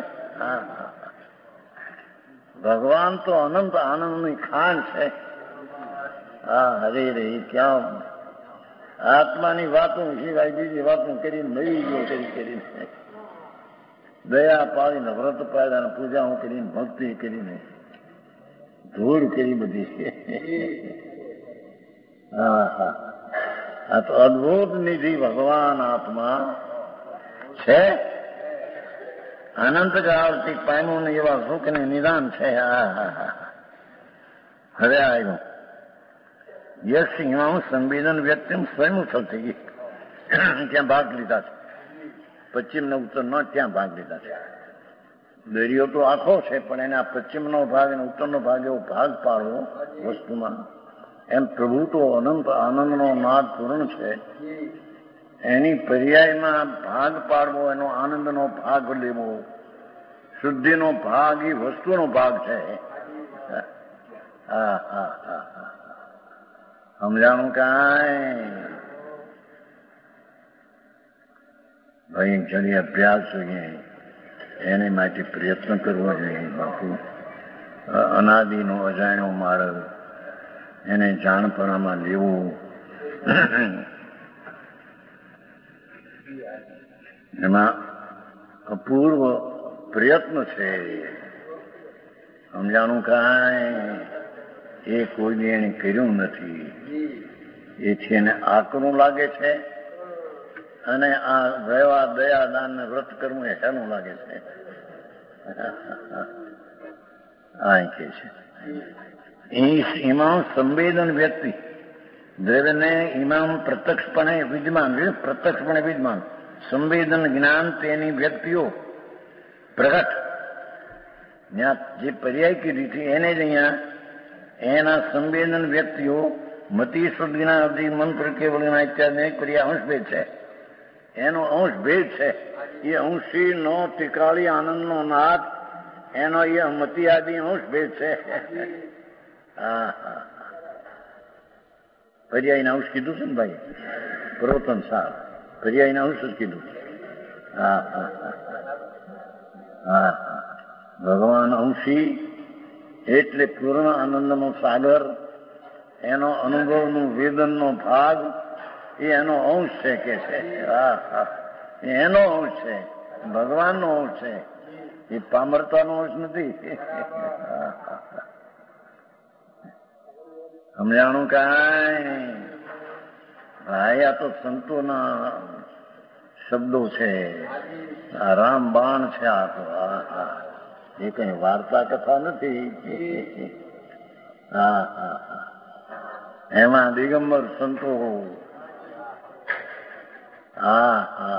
ભગવાન તો અનંત આનંદની ખાણ છે. હા હરે રે ક્યાં આત્માની વાતો સિવાય બીજી વાતો કરીને મરી ગયો કરી કરીને દયા પાડીને વ્રત પાડ્યા પૂજાઓ કરીને ભક્તિ કરીને ધૂળ કરી બધી. હા હા આ તો અદભુત નિધિ ભગવાન આત્મા છે. અનંત કાળથી પામ્યું એવા સુખ ને નિદાન છે. હા હા હા હવે આવ્યું યશ ઇમામ સંવેદન વ્યક્તિ સ્વયં ઉથલ થઈ ગઈ. ત્યાં ભાગ લીધા છે. પશ્ચિમ ને ઉત્તર નો ત્યાં ભાગ લીધા છે. દરિયો તો આખો છે પણ એના પશ્ચિમનો ભાગ અને ઉત્તરનો ભાગ એવો ભાગ પાડવો વસ્તુમાં. એમ પ્રભુ તો અનંત આનંદનો નાદ પૂર્ણ છે. એની પર્યાયમાં ભાગ પાડવો, એનો આનંદનો ભાગ લેવો, શુદ્ધિનો ભાગ એ વસ્તુનો ભાગ છે. હા હા હા હા સમજાણું કાંઈ? ભાઈ જરી અભ્યાસ જોઈએ, એને માટે પ્રયત્ન કરવો જોઈએ. બાપુ અનાદિનો અજાણ્યો માર્ગ એને જાણપણામાં લેવું. એમાં અપૂર્વ પ્રયત્ન છે. સમજાણું કાંઈ? એ કોઈ એને કર્યું નથી. એથી એને આકરું લાગે છે. અને આ રહેવા દયા દાન ને વ્રત કરવું એ હેલું લાગે છે. આ કે છે ઇમામ સંવેદન વ્યક્તિ દ્રવ્યને ઇમામ પ્રત્યક્ષપણે વિદ્યમાન પ્રત્યક્ષપણે વિદ્યમાન સંવેદન જ્ઞાન તેની વ્યક્તિઓ પ્રગટ ત્યાં જે પર્યાય કીધી હતી એને જ અહીંયા એના સંવેદન વ્યક્તિઓ મતિ શુદ્ધિના અવધિ મંત્ર કેવળના ઇત્યાદિ પર્યાય અંશ ભેદ છે. એનો અંશ ભેદ છે. એ અંશી નો ટીકાળી આનંદનો નાદ એનો એ મતિ આદિ અંશ ભેદ છે. હા હા પર્યાયના અંશ કીધું છે ને ભાઈ પ્રવર્તન સાર પર્યાયના અંશ જ કીધું. હા હા હા હા ભગવાન અંશી એટલે પૂર્ણ આનંદનો સાગર, એનો અનુભવનું વેદનનો ભાગ એ એનો અંશ છે કે છે. હા હા, એનો અંશ છે, ભગવાનનો અંશ છે, એ પામરતાનો અંશ નથી. સમજાણું કાંઈ? ભાઈ આ તો સંતોના શબ્દો છે, આ રામ બાણ છે. આ તો એ કઈ વાર્તા કથા નથી. હા હા હા, એમાં દિગંબર સંતો. હા હા,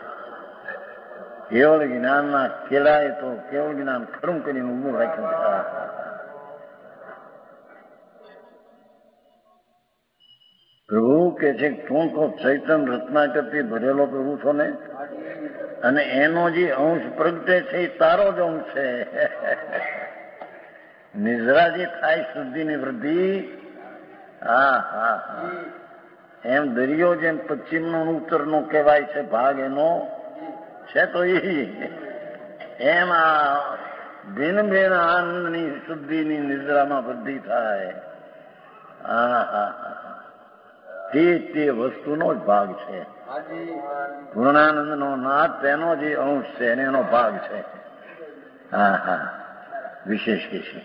કેવળ જ્ઞાનના કેળાએ તો કેવળ જ્ઞાન ખરું કરીને ઉભું રાખ્યું. હા હા, પ્રભુ કે છે તું તો ચૈતન રત્નાકરથી ભરેલો પ્રભુ છો ને, અને એનો જે અંશ પ્રગટે છે એ તારો જ અંશ છે. નિદ્રા જે થાય શુદ્ધિની વૃદ્ધિ. હા હા હા, એમ દરિયો જેમ પશ્ચિમનો ઉત્તરનો કહેવાય છે ભાગ એનો છે, તો એ એમ આ ભિન્ન ભિન્ન આનંદની શુદ્ધિની નિદ્રામાં વૃદ્ધિ થાય. હા હા હા, તે તે વસ્તુનો જ ભાગ છે. પૂર્ણાનંદનો નાથ તેનો જે અંશ છે અને એનો ભાગ છે. હા હા, વિશેષ કે છે.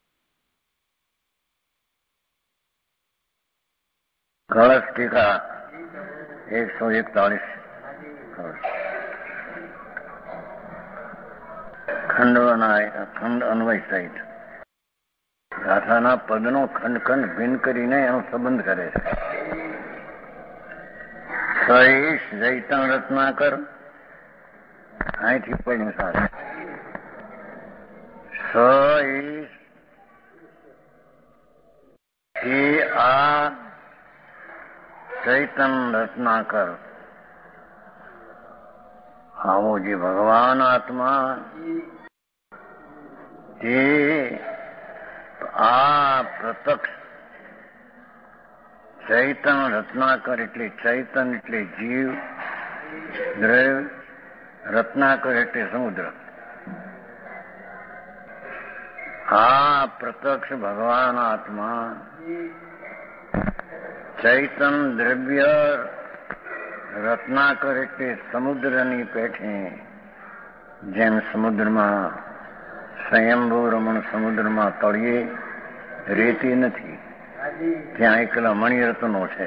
કળશ ટીકા એકસો એકતાલીસ, ખંડ ખંડ અન્વય સહિત ગાથાના પદનો ખંડ ખંડ ભિન્ન કરીને એનો સંબંધ કરે છે. સહીશ જૈતન રત્નાકર, અહીંથી પડ્યું સાથે સહીશ એ આ ચૈતન રત્નાકર, આવો જે ભગવાન આત્મા તે આ પ્રત્યક્ષ ચૈતન રત્નાકર એટલે ચૈતન એટલે જીવ, દ્રવ્ય, રત્નાકર એટલે સમુદ્ર. આ પ્રત્યક્ષ ભગવાન આત્મા ચૈતન દ્રવ્ય રત્નાકર એટલે સમુદ્રની પેઠે, જેમ સમુદ્રમાં સ્વયંભૂ રમણ સમુદ્રમાં તળિયે રેતી નથી, ત્યાં એકલા મણિરત્નો છે.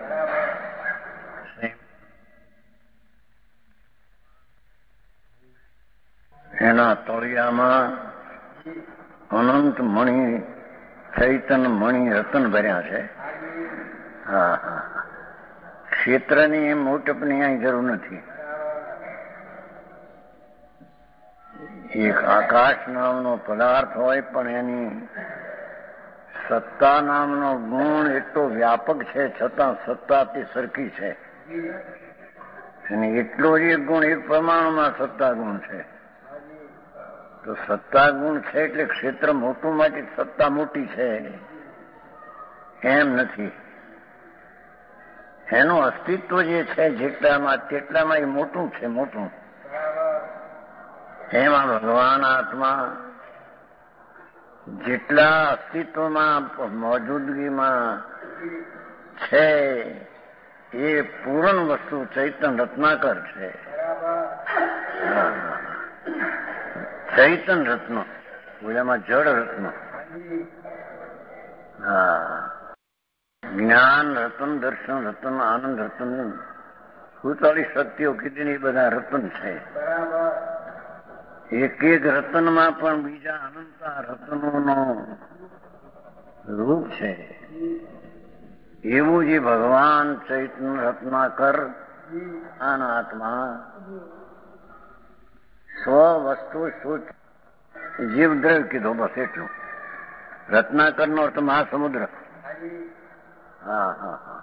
એના તળિયામાં અનંત મણિ ચૈતન મણિ રતન ભર્યા છે. હા હા, ક્ષેત્રની એમ મોટપની અહીં જરૂર નથી. એક આકાશ નામનો પદાર્થ હોય પણ એની સત્તા નામનો ગુણ એટલો વ્યાપક છે, છતાં સત્તા તે સરખી છે. અને એટલો જ એક ગુણ એક પ્રમાણમાં સત્તા ગુણ છે. તો સત્તા ગુણ છે એટલે ક્ષેત્ર મોટું માટે સત્તા મોટી છે એમ નથી. એનું અસ્તિત્વ જે છે જેટલામાં તેટલામાં એ મોટું છે, મોટું. એમાં ભગવાન આત્મા જેટલા અસ્તિત્વમાં મોજૂદગીમાં છે એ પૂર્ણ વસ્તુ ચૈતન રત્નાકર છે. ચૈતન રત્ન, એમાં જળ રત્ન. હા, જ્ઞાન રતન, દર્શન રતન, આનંદ રતન, સુતાલીસ શક્તિઓ કીધી બધા રતન છે. એક એક રતનમાં પણ બીજા અનંતા રતનોનો રૂપ છે. એવું જે ભગવાન ચૈતન રત્નાકર આત્મા સ્વ વસ્તુ શુદ્ધ જીવદ્રવ્ય કીધો, બસ એટલું. રત્નાકર નો અર્થ મહાસમુદ્ર. હા હા હા,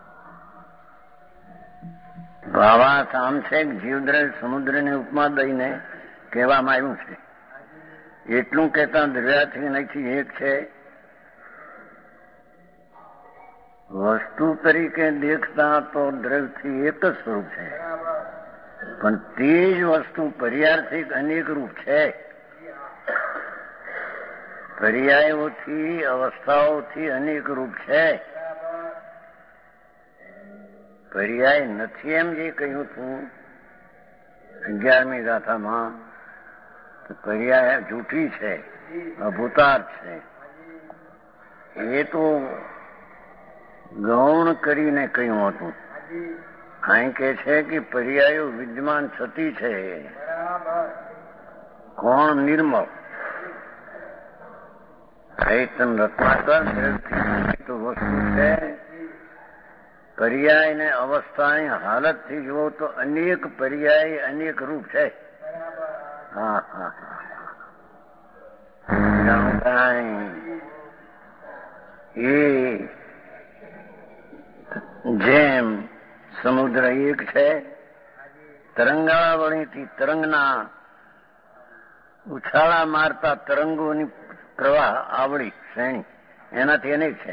ભાવાર્થ આમ છે કે જીવદ્રવ્ય સમુદ્રની ઉપમા દઈને કહેવામાં આવ્યું છે. એટલું કહેતા દ્રવ્યાથી નથી એક છે. વસ્તુ તરીકે દેખતા તો દ્રવ્યથી એક જ સ્વરૂપ છે, પણ તે જ વસ્તુ પર્યાર્થિક અનેક રૂપ છે. પર્યાયોથી અવસ્થાઓથી અનેક રૂપ છે. પર્યાય નથી એમ જે કહ્યું હતું અગિયારમી ગાથામાં, પર્યાય જૂઠી છે, અભૂતાર્થ છે. એ તો ગૌણ કરીને કહ્યું હતું. અહીં કે છે કે પર્યાયો વિદ્યમાન થતી છે. કોણ? નિર્મળ ચૈતન રત્નાકર તો વસ્તુ છે. પર્યાય ને અવસ્થાની હાલતથી જુઓ તો અનેક પર્યાય અનેક રૂપ છે. હા હા એ જેમ સમુદ્ર એક છે, તરંગાવળીથી તરંગના ઉછાળા મારતા તરંગોની પ્રવાહ આવડી શ્રેણી એનાથી અનેક છે.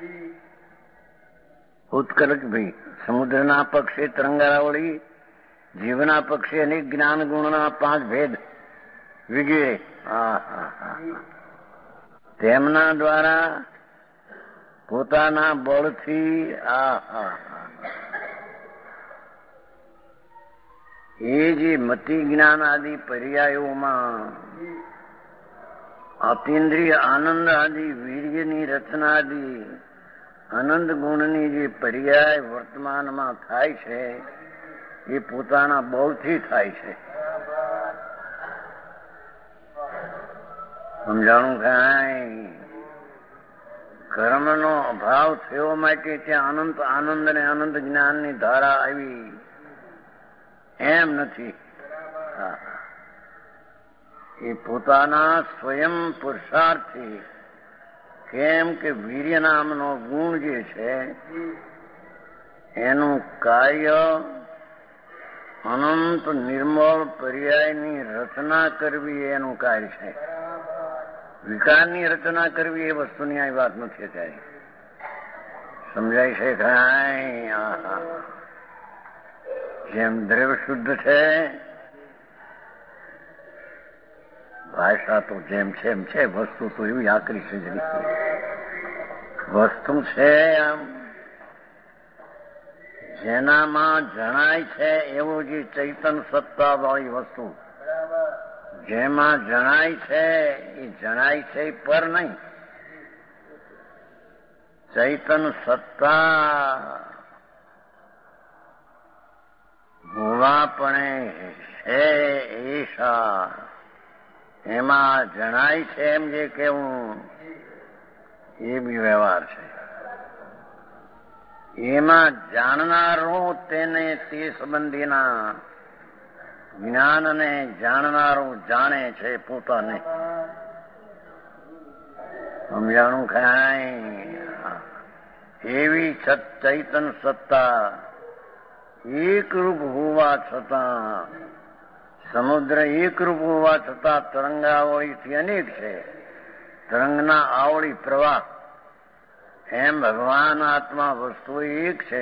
ઉત્કર્ષ ભાઈ સમુદ્રના પક્ષે તરંગાવળી, જીવના પક્ષે અનેક જ્ઞાન ગુણના પાંચ ભેદ વિગેરે તેમના દ્વારા પોતાના બળથી આ એ જે મતિ જ્ઞાન આદિ પર્યાયોમાં અતિન્દ્રિય આનંદ આદિ વીર્યની રચના આદિ આનંદ ગુણની જે પર્યાય વર્તમાનમાં થાય છે એ પોતાના બળથી થાય છે. સમજાણું કાંઈ? કર્મનો અભાવ થયો માટે ત્યાં અનંત આનંદ અને આનંદ જ્ઞાનની ધારા આવી એમ નથી. એ પોતાના સ્વયં પુરુષાર્થથી, કેમ કે વીર્ય નામનો ગુણ જે છે એનું કાર્ય અનંત નિર્મળ પર્યાયની રચના કરવી એનું કાર્ય છે. વિકારની રચના કરવી એ વસ્તુની આ વાત નથી. અત્યારે સમજાય છે કાંઈ? જેમ દ્રવ્ય શુદ્ધ છે, ભાષા તો જેમ છે એમ છે, વસ્તુ તો એવી આકરી છે. વસ્તુ છે આમ જેનામાં જણાય છે એવું જે ચૈતન સત્તા વાળી વસ્તુ જેમાં જણાય છે એ જણાય છે પર નહીં. ચૈતન સત્તા ભોળાપણે છે એશા એમાં જણાય છે એમ જે કેવું એ બી વ્યવહાર છે. એમાં જાણનારો તેને તે સંબંધીના જ્ઞાનને જાણનારું જાણે છે પોતાને. સમજાણું કાંઈ? એવી ચૈતન સત્તા એકરૂપ હોવા છતાં, સમુદ્ર એકરૂપ હોવા છતાં તરંગાવળીથી અનેક છે. તરંગના આવળી પ્રવાહ એમ ભગવાન આત્મા વસ્તુ એક છે.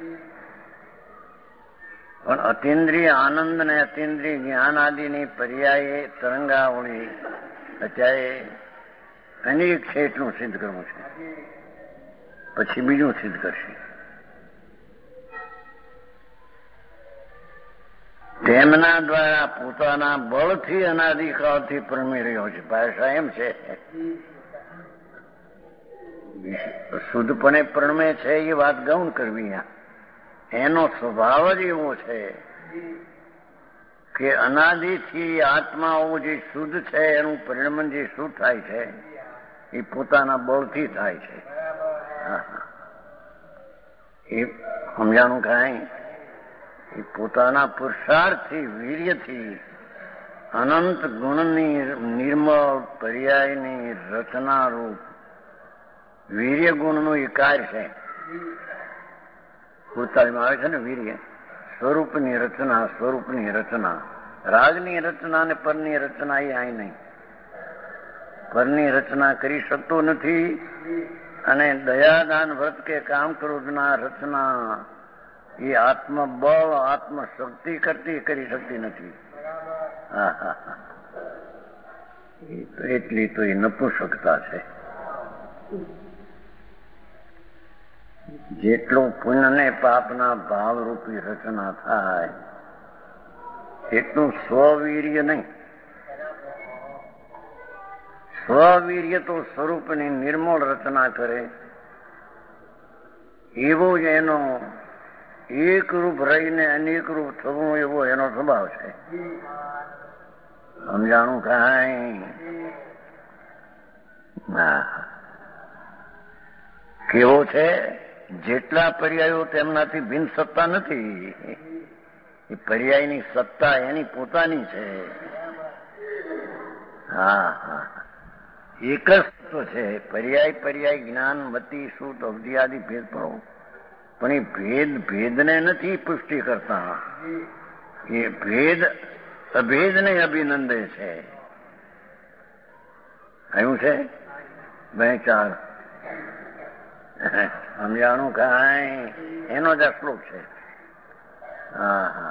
પણ અતિન્દ્રિય આનંદ ને અતિન્દ્રિય જ્ઞાન આદિની પર્યાયે તરંગાવળી અત્યારે અનેક છે એટલું સિદ્ધ કરવું છે. પછી બીજું સિદ્ધ કરશે. તેમના દ્વારા પોતાના બળથી અનાદિકાળથી પ્રમી રહ્યો છે. ભાષા એમ છે શુદ્ધપણે પ્રણમે છે એ વાત ગૌણ કરવી. એનો સ્વભાવ જ એવો છે કે અનાદિથી આત્માઓ જે શુદ્ધ છે એનું પરિણમન જે શુદ્ધ થાય છે એ પોતાના બળથી થાય છે. એ સમજાણું કાંઈ? એ પોતાના પુરુષાર્થથી, વીર્યથી અનંત ગુણની નિર્મળ પર્યાયની રચના રૂપ વીર્ય ગુણનું એ કાર્ય છે. સુડતાલીમાં આવે છે ને વીર્ય સ્વરૂપની રચના, સ્વરૂપની રચના, રાગની રચના ને પરની રચના એ અહીં નહીં. પરની રચના કરી શકતો નથી અને દયાદાન વ્રત કે કામ ક્રોધના રચના એ આત્મબળ આત્મશક્તિ કરતી કરી શકતી નથી. એટલી તો એ નપુંસકતા છે. જેટલું પુણ્ય ને પાપના ભાવરૂપી રચના થાય એટલું સ્વવીર્ય નહીં. સ્વવીર્ય તો સ્વરૂપની નિર્મળ રચના કરે એવો જ એનો એક રૂપ રહીને અનેક રૂપ થવું એવો એનો સ્વભાવ છે. સમજાણું કાંઈ? કેવો છે? જેટલા પર્યાયો તેમનાથી ભિન્ન સત્તા નથી. એ પર્યાયની સત્તા એની પોતાની છે. હા હા એક જ તો છે. પર્યાય પર્યાય જ્ઞાન મતિ સુત અવધિ આદિ ભેદ પડો, પણ એ ભેદ ભેદને નથી પુષ્ટિ કરતા. એ ભેદ અભેદને અભિનંદે છે. આવ્યું છે બે ચાર સમજાણું કાંઈ? એનો જ આ શ્લોક છે. હા હા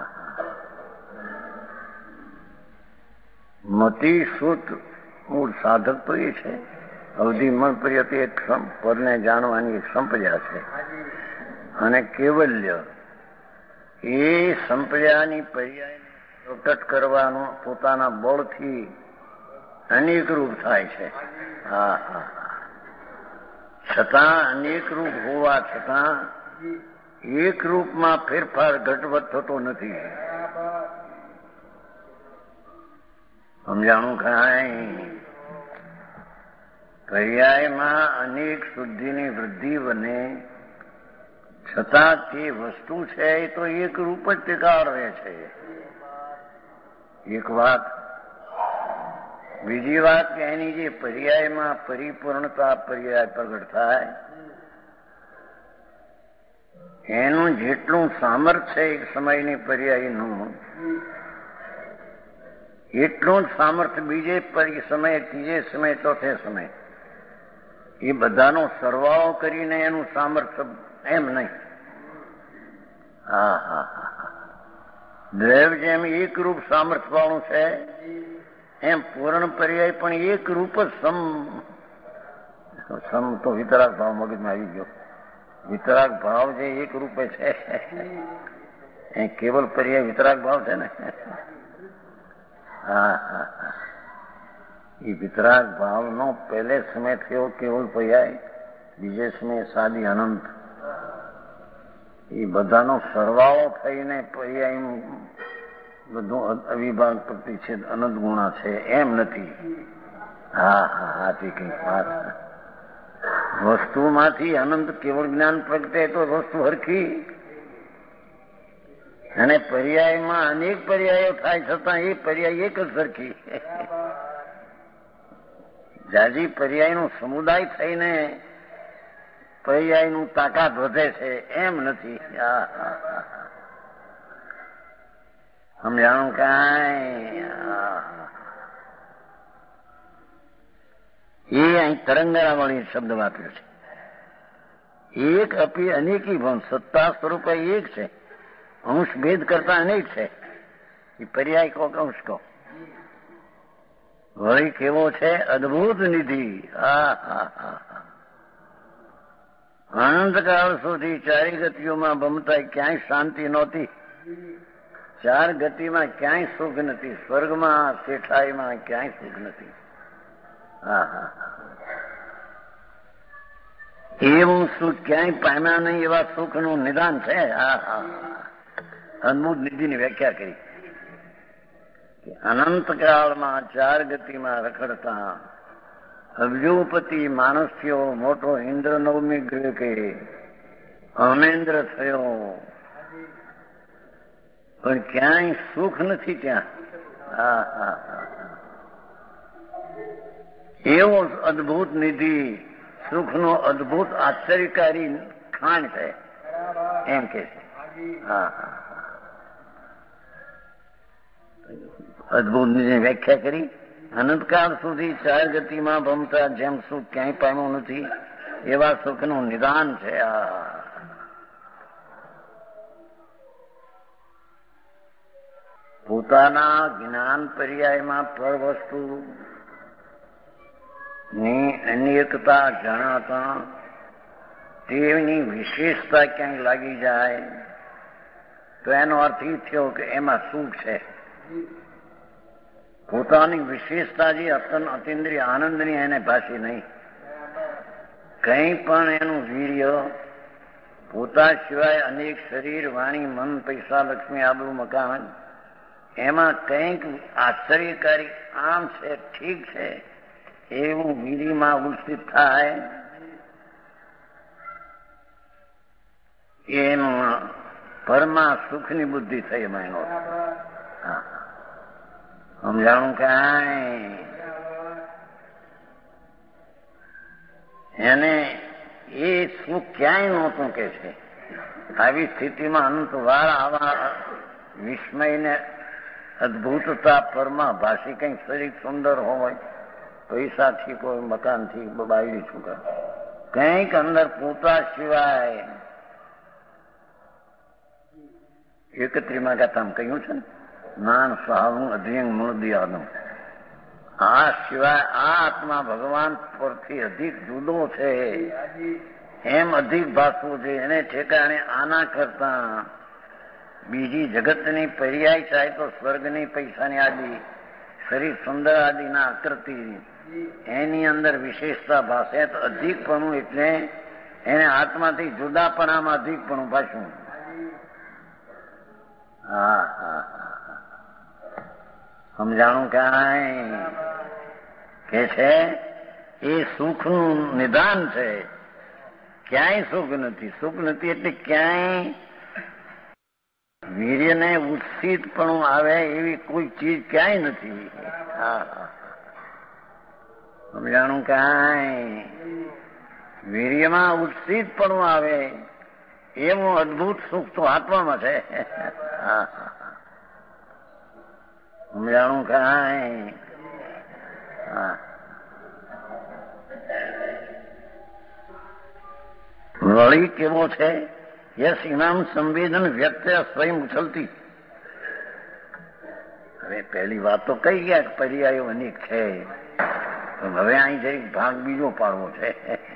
મતિ સુત મૂળ સાધક તો એ છે. અવધિ મન પ્રિયથી એક પરને જાણવાની એક સંપ્રજા છે, અને કેવલ્ય એ સંપ્રજાની પર્યાયને પ્રકટ કરવાનું પોતાના બળથી અનેક રૂપ થાય છે. હા હા છતાં અનેક રૂપ હોવા છતાં એક રૂપમાં ફેરફાર ઘટવટ થતો નથી. સમજાણું કાંઈ? પર્યાયમાં અનેક શુદ્ધિની વૃદ્ધિ બને છતાં તે વસ્તુ છે એ તો એક રૂપ જ ટીકાળ રહે છે. એક વાત. બીજી વાત કે એની જે પર્યાયમાં પરિપૂર્ણતા પર્યાય પ્રગટ થાય એનું જેટલું સામર્થ્ય એક સમયની પર્યાયનું એટલું જ સામર્થ્ય બીજે સમયે, ત્રીજે સમયે, ચોથે સમયે એ બધાનો સરવાળો કરીને એનું સામર્થ્ય એમ નહીં. હા હા હા દ્રવ જેમ એક રૂપ સામર્થ્ય વાળું છે એમ પૂર્ણ પર્યાય પણ એક રૂપ જ સમ સમ તો વિતરાગ ભાવ મગજમાં આવી ગયો. વિતરાગ ભાવ જે એક રૂપે છે એ કેવલ પર્યાય વિતરાગ ભાવ છે ને. હા હા એ વિતરાગ ભાવનો પહેલે સમય થયો કેવલ પર્યાય, બીજે સમયે સાદી અનંત. એ બધાનો સરવાળો થઈને પર્યાયનું બધું અવિભાગ પ્રતિછેદ અનંત ગુણા છે એમ નથી. હા હા હાથી કઈક વાત. વસ્તુમાંથી અનંત કેવળ જ્ઞાન પ્રગટે તો વસ્તુ હરખી, અને પર્યાયમાં અનેક પર્યાયો થાય છતાં એ પર્યાય એક જ સરખી. જાજી પર્યાયનો સમુદાય થઈને પર્યાયનું તાકાત વધે છે એમ નથી. સમજાણું કાંઈ? એ અહીં તરંગરાવળી શબ્દ વાપર્યો છે. એક અપી અનેકી ભણ, સત્તા સ્વરૂપે એક છે, અંશ ભેદ કરતા અનેક છે. એ પર્યાય કહો કે અંશ કહો. વળી કેવો છે? અદભુત નિધિ. હા હા હા અનંતકાળ સુધી ચારી ગતિઓમાં બમતા ક્યાંય શાંતિ નહોતી. ચાર ગતિમાં ક્યાંય સુખ નથી. સ્વર્ગમાં, શેઠાઈમાં ક્યાંય સુખ નથી. હા હા એવું સુખ ક્યાંય પામ્યા નહીં એવા સુખનું નિદાન છે. હા હા અદભુત નિધિની વ્યાખ્યા કરી. અનંતકાળમાં ચાર ગતિમાં રખડતા અબજોપતિ માણસ થયો, મોટો ઇન્દ્ર નવમી ગયો કે અમેન્દ્ર થયો, પણ ક્યાંય સુખ નથી ત્યાં. હા હા એવો અદભુત નિધિ, સુખનો અદભુત આશ્ચર્યકારી ખાણ છે એમ કે છે. હા હા અદભુત નિધિની વ્યાખ્યા કરી. અનંતકાળ સુધી ચાર ગતિમાં ભમતા જેમ સુખ ક્યાંય પામ્યું નથી એવા સુખનું નિદાન છે. પોતાના જ્ઞાન પર્યાયમાં પર વસ્તુ ની અનેકતા જણાતા તેની વિશેષતા ક્યાંય લાગી જાય તો એનો અર્થ એ થયો કે એમાં સુખ છે. પોતાની વિશેષતા જે અતિન્દ્રિય આનંદની એને ભાષી નહીં. કંઈ પણ એનું વીર્ય પોતા સિવાય અનેક શરીર, વાણી, મન, પૈસા, લક્ષ્મી, આબરૂ, મકાન એમાં કંઈક આશ્ચર્યકારી આમ છે, ઠીક છે એવું વીરીમાં ઉલ્સિત થાય એમાં પરમા સુખની બુદ્ધિ થઈ એમાં એનો સમજાણું કાંઈ એને એ સુખ ક્યાંય નહોતું કે છે. આવી સ્થિતિમાં અંતવાર આવા વિસ્મયને અદભુતતા પરમાં ભાષી કંઈક શરીર સુંદર હોય, પૈસાથી કોઈ મકાનથી બાયડી છૂટા કંઈક અંદર પોતા સિવાય એકત્રીમાં ગાતામ કહ્યું છે ને, નાન સહાવું અધ્યંગ મૂળદિયાનું. આ સિવાય આ આત્મા ભગવાન પરથી અધિક જુદો છે એમ અધિક ભાસવું છે. એને ઠેકાણે આના કરતા બીજી જગતની પર્યાય ચાહે તો સ્વર્ગની, પૈસાની આદિ, શરીર સુંદર આદિના આકૃતિ એની અંદર વિશેષતા ભાષે તો અધિકપણું એટલે એને આત્માથી જુદાપણામાં અધિકપણું ભાષવું. હા હા સમજાણું કાંઈ કે છે એ સુખનું નિદાન છે. ક્યાંય સુખ નથી. સુખ નથી એટલે ક્યાંય વીર્યને ઉત્સિતપણું આવે એવી કોઈ ચીજ ક્યાંય નથી. હા સમજાણું કાંઈ વીર્યમાં ઉત્સિતપણું આવે એવું અદભુત સુખ તો આત્મામાં છે. સમજાણું કાંઈ હા વળી કેવો છે? યસ ઇમામ સંવેદન વ્યક્ત સ્વયં ઉછલતી. હવે પહેલી વાત તો કહી ગયા કે પર્યાયો અનેક છે. હવે અહીં જઈ ભાગ બીજો પાડવો છે.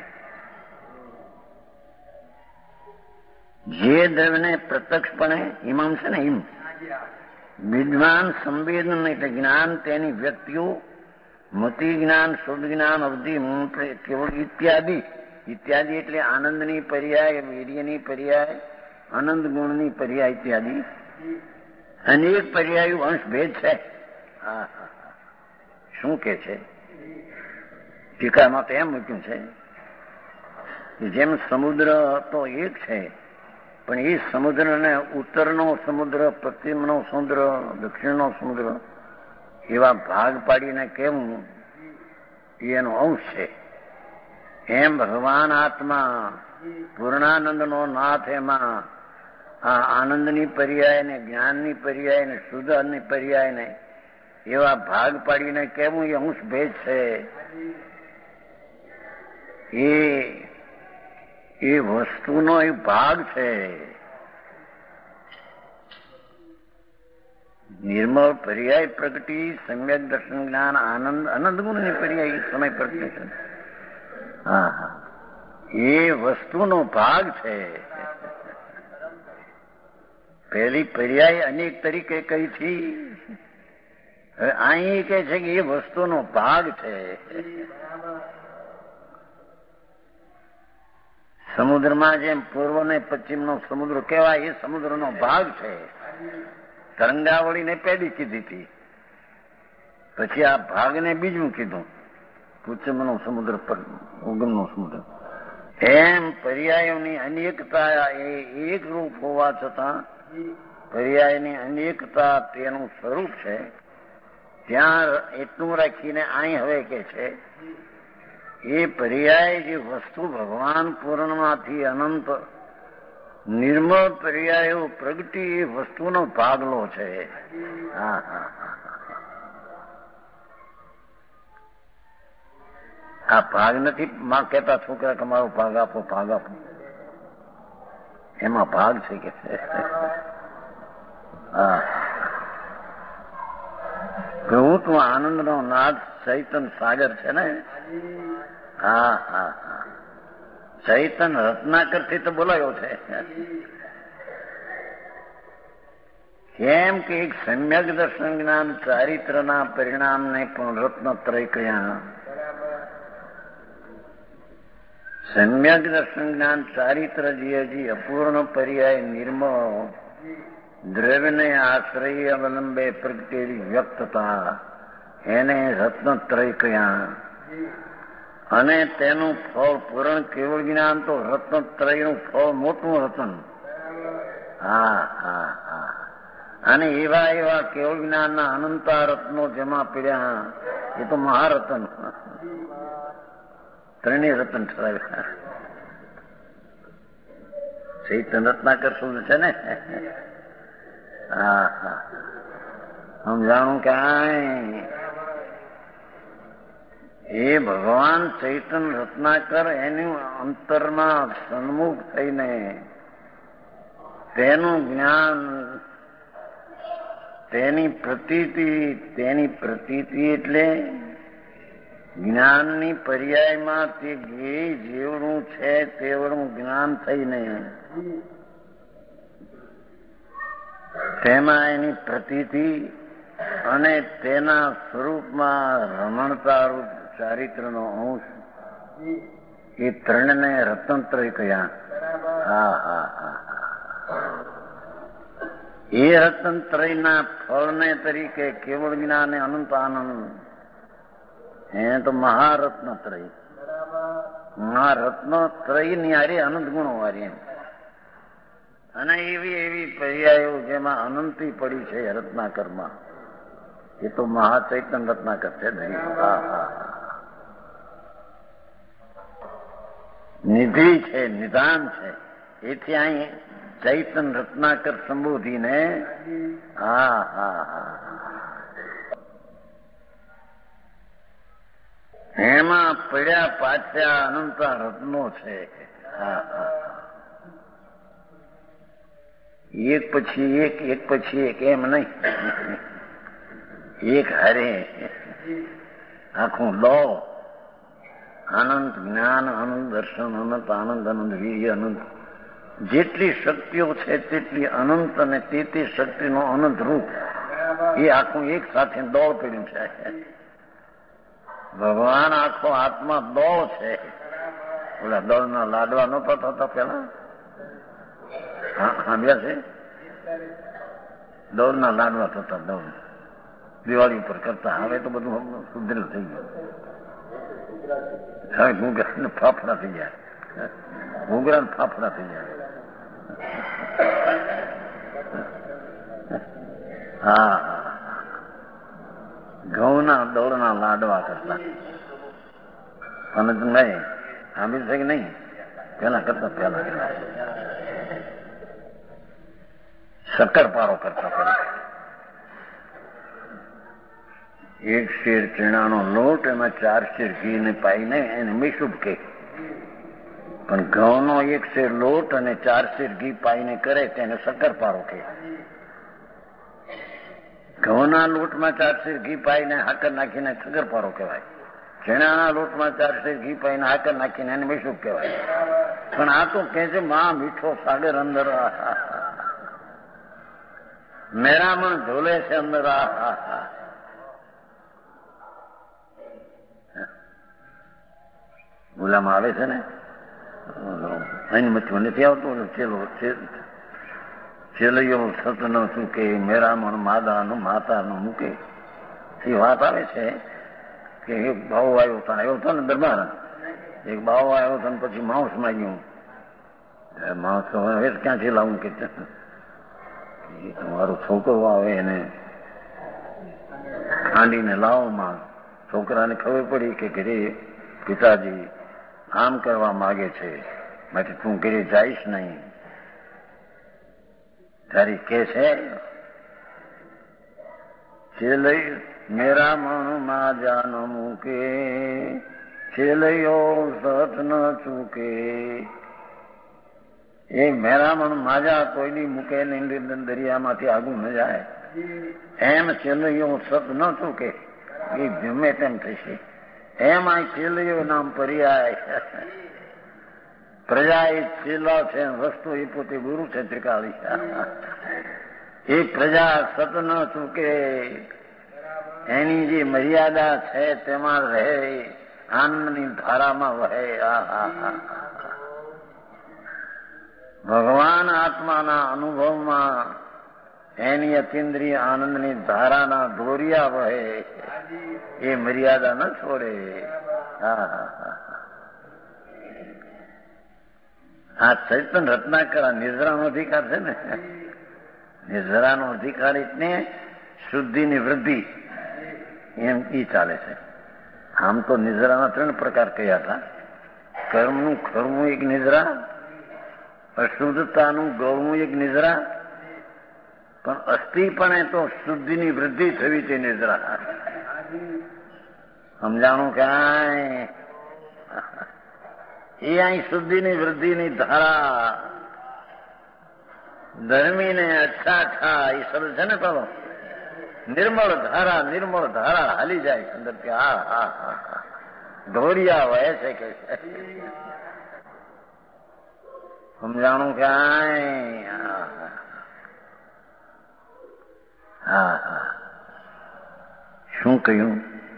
જે દ્રવ્યને પ્રત્યક્ષપણે ઇમામ છે ને ઇમ વિદ્વાન સંવેદન એટલે જ્ઞાન તેની વ્યક્તિઓ મતિ જ્ઞાન, શુદ્ધ જ્ઞાન, અવધિ, કેવળ ઇત્યાદિ. ઇત્યાદિ એટલે આનંદની પર્યાય, વીર્યની પર્યાય, આનંદ ગુણની પર્યાય ઇત્યાદિ અનેક પર્યાયો અંશ ભેદ છે. હા શું કે છે ટીકામાં તો એમ મૂક્યું છે જેમ સમુદ્ર તો એક છે પણ એ સમુદ્રને ઉત્તરનો સમુદ્ર, પશ્ચિમનો સમુદ્ર, દક્ષિણનો સમુદ્ર એવા ભાગ પાડીને કેવું એનો અંશ છે. એમ ભગવાન આત્મા પૂર્ણાનંદનો નાથ એમાં આ આનંદની પર્યાય ને, જ્ઞાનની પર્યાય ને, શુદ્ધની પર્યાય ને એવા ભાગ પાડીને કેવું એ અંશ ભેદ છે. એ એ વસ્તુનો એ ભાગ છે. નિર્મળ પર્યાય પ્રગતિ, સમ્યક દર્શન, જ્ઞાન, આનંદ, આનંદ ગુણની પર્યાય સમય પ્રગતિ છે. હા હા એ વસ્તુનો ભાગ છે. પહેલી પર્યાય અનેક તરીકે કઈ થી, હવે અહીં કે છે કે એ વસ્તુનો ભાગ છે. સમુદ્રમાં જેમ પૂર્વ ને પશ્ચિમ નો સમુદ્ર કહેવાય એ સમુદ્રનો ભાગ છે. તરંગાવળીને પેલી કીધી હતી, પછી આ ભાગને બીજું કીધું, પશ્ચિમનો સમુદ્ર, ઉગમનો સમુદ્ર. એમ પર્યાયોની અનેકતા એ એક રૂપ હોવા છતાં પર્યાયની અનેકતા તેનું સ્વરૂપ છે. ત્યાં એટલું રાખીને અહીં હવે કે છે એ પર્યાય જે વસ્તુ ભગવાન પૂર્ણમાંથી અનંત નિર્મળ પર્યાયો પ્રગતિ એ વસ્તુનો ભાગલો છે. હા હા આ ભાગ નથી માં કહેતા છોકરા કે મારો ભાગ આપો, ભાગ આપો. એમાં ભાગ છે કે હા પ્રભુત્વ આનંદનો નાદ ચૈતન સાગર છે ને? હા હા હા, ચૈતન રત્નાકર થી તો બોલાયો છે. કેમ કે એક સમ્યક દર્શન જ્ઞાન ચારિત્રના પરિણામને પણ રત્નત્રય કહ્યા. સમ્યક દર્શન જ્ઞાન ચારિત્ર જે અપૂર્ણ પર્યાય નિર્મળ દ્રવ્યને આશ્રય અવલંબે પ્રગટેલી વ્યક્તતા એને રત્નત્રય કહ્યા. અને તેનું ફળ પૂરણ કેવળ જ્ઞાન તો રત્નત્રયનું ફળ મોટું રતન. હા હા હા, અને એવા એવા કેવળ જ્ઞાનના અનંતા રત્નો જેમાં પીડ્યા એ તો મહારતન, ત્રણેય રતન ઠરાવ્યા. ચૈતન રત્નાકર શું છે ને? હા હા, સમજાણું ક્યાંય એ ભગવાન ચૈતન રત્નાકર એનું અંતરમાં સન્મુખ થઈને તેનું જ્ઞાન, તેની પ્રતીતિ, તેની પ્રતીતિ એટલે જ્ઞાનની પર્યાયમાં તે જેવડું છે તેવડું જ્ઞાન થઈને તેમાં એની પ્રતીતિ અને તેના સ્વરૂપમાં રમણતા રૂપ ચારિત્રનો અંશ, એ ત્રણને રત્નત્રય કહ્યા. હા હા હા, એ રત્નત્રયના ફળને તરીકે કેવળ જ્ઞાન અનંત આનંદ, એ તો મહારત્નત્રય. મહારત્નત્રય ની હારે અનંત ગુણો વારી, અને એવી એવી પર્યાયો જેમાં અનંતી પડી છે રત્નાકરમાં, એ તો મહાચૈતન રત્નાકર છે. હા હા, નિધિ છે, નિધાન છે. એથી અહીં ચૈતન રત્નાકર સંબોધીને હા હા હા, એમાં પડ્યા પાછા અનંત રત્નો છે. હા હા, એક પછી એક, એક પછી એક, એમ નહીં, એક હારે આખું લો. આનંદ જ્ઞાન, આનંદ દર્શન, અનંત આનંદ, આનંદ વીર્ય, અનંત જેટલી શક્તિઓ છે તેટલી અનંત, અને તે તે શક્તિનો અનંત રૂપ, એ આખું એક સાથે દોડ પડ્યું છે. ભગવાન આખો આત્મા દોડ છે. ઓલા દોડના લાડવા નતો થતા પેલા, સાંભળ્યા છે? દોડના લાડવા થતા, દોડ દિવાળી ઉપર કરતા. હવે તો બધું સુધરેલ થઈ ગયું. હવે ઘૂઘરા ફાફડા થઈ જાય, ઘૂઘરા ફાફડા થઈ જાય. હા હા, ઘઉંના દોડના લાડવા કરતા. અને નહીં સાંભળી છે કે નહીં? પેલા કરતા પેલા શક્કરપારો કરતા પેલા એક શેર ચણાનો લોટ, એમાં ચાર શેર ઘી ને પાઈને એને મીઠું કે. પણ ઘઉંનો એક શેર લોટ અને ચાર શેર ઘી પાઈને કરે તેને શક્કરપારો કે. ઘઉંના લોટમાં ચાર શેર ઘી પાઈને હાકર નાખીને શક્કરપારો કહેવાય. ચણાના લોટમાં ચાર શેર ઘી પાઈને હાકર નાખીને એને મીઠું કહેવાય. પણ આ તો કે છે માં મીઠો સાગર અંદર, મેરામણ ઝોલે છે અંદર. ગુલામાં આવે છે ને, અહીં નથી આવતું. ચેલો ચેલૈયો સત ન ચૂકે, મેરામણ માદાનું માતાનું મૂકે. એ વાત આવે છે કે એક ભાવ આવ્યો હતો, આવ્યો હતો ને દરબાર, એક ભાવ આવ્યો હતો ને પછી માંસ માંગ્યું. માંસ હવે ક્યાંથી લાવું કે મારો છોકરો આવે એને ખાંડીને લાવો માંસ. છોકરાને ખબર પડી કે ઘરે પિતાજી આમ કરવા માગે છે, માટે તું ઘરે જઈશ નહીં. તારી કે છે છેલઈ મેરા મણ માં જાન મૂકે, છેલૈયો સત ન ચૂકે. એ મેરામણ માજા કોઈની મૂકે નહીં, દરિયામાંથી આગું ન જાય. એમ છેલ્લૈયો સત ન ચૂકે. એ ગમે તેમ થશે. એમ આ ચેલીઓ નામ પર્યાય. પ્રજા એ ચેલા છે, વસ્તુ એ પોતે ગુરુ છે ત્રિકાળી. એ પ્રજા સત ન ચૂકે, એની જે મર્યાદા છે તેમાં રહે, આનંદની ધારામાં વહે. ભગવાન આત્માના અનુભવમાં એની અતિન્દ્રિય આનંદની ધારાના દોરિયા વહે, એ મર્યાદા ન છોડે. આ ચૈતન્ય રત્નાકર નિદ્રાનો અધિકાર છે ને, નિદ્રાનો અધિકાર એટલે શુદ્ધિની વૃદ્ધિ, એમ ઈ ચાલે છે. આમ તો નિદ્રાના ત્રણ પ્રકાર કયા હતા. કર્મનું ખરવું એક નિદ્રા, અશુદ્ધતાનું ગૌણું એક નિદ્રા, પણ અસ્થિપણે તો શુદ્ધિની વૃદ્ધિ થવી તે નિદ્રા. સમજાણું કાંઈ? એ અહીં શુદ્ધિની વૃદ્ધિની ધારા ધર્મીને અચ્છા અચ્છા એ શબ્દ છે ને પેલો નિર્મળ ધારા, નિર્મળ ધારા હાલી જાય અંદર કે હા હા હા હા ધોરિયા વહે છે કે સમજાણું કાંઈ? હા હા શું કહ્યું?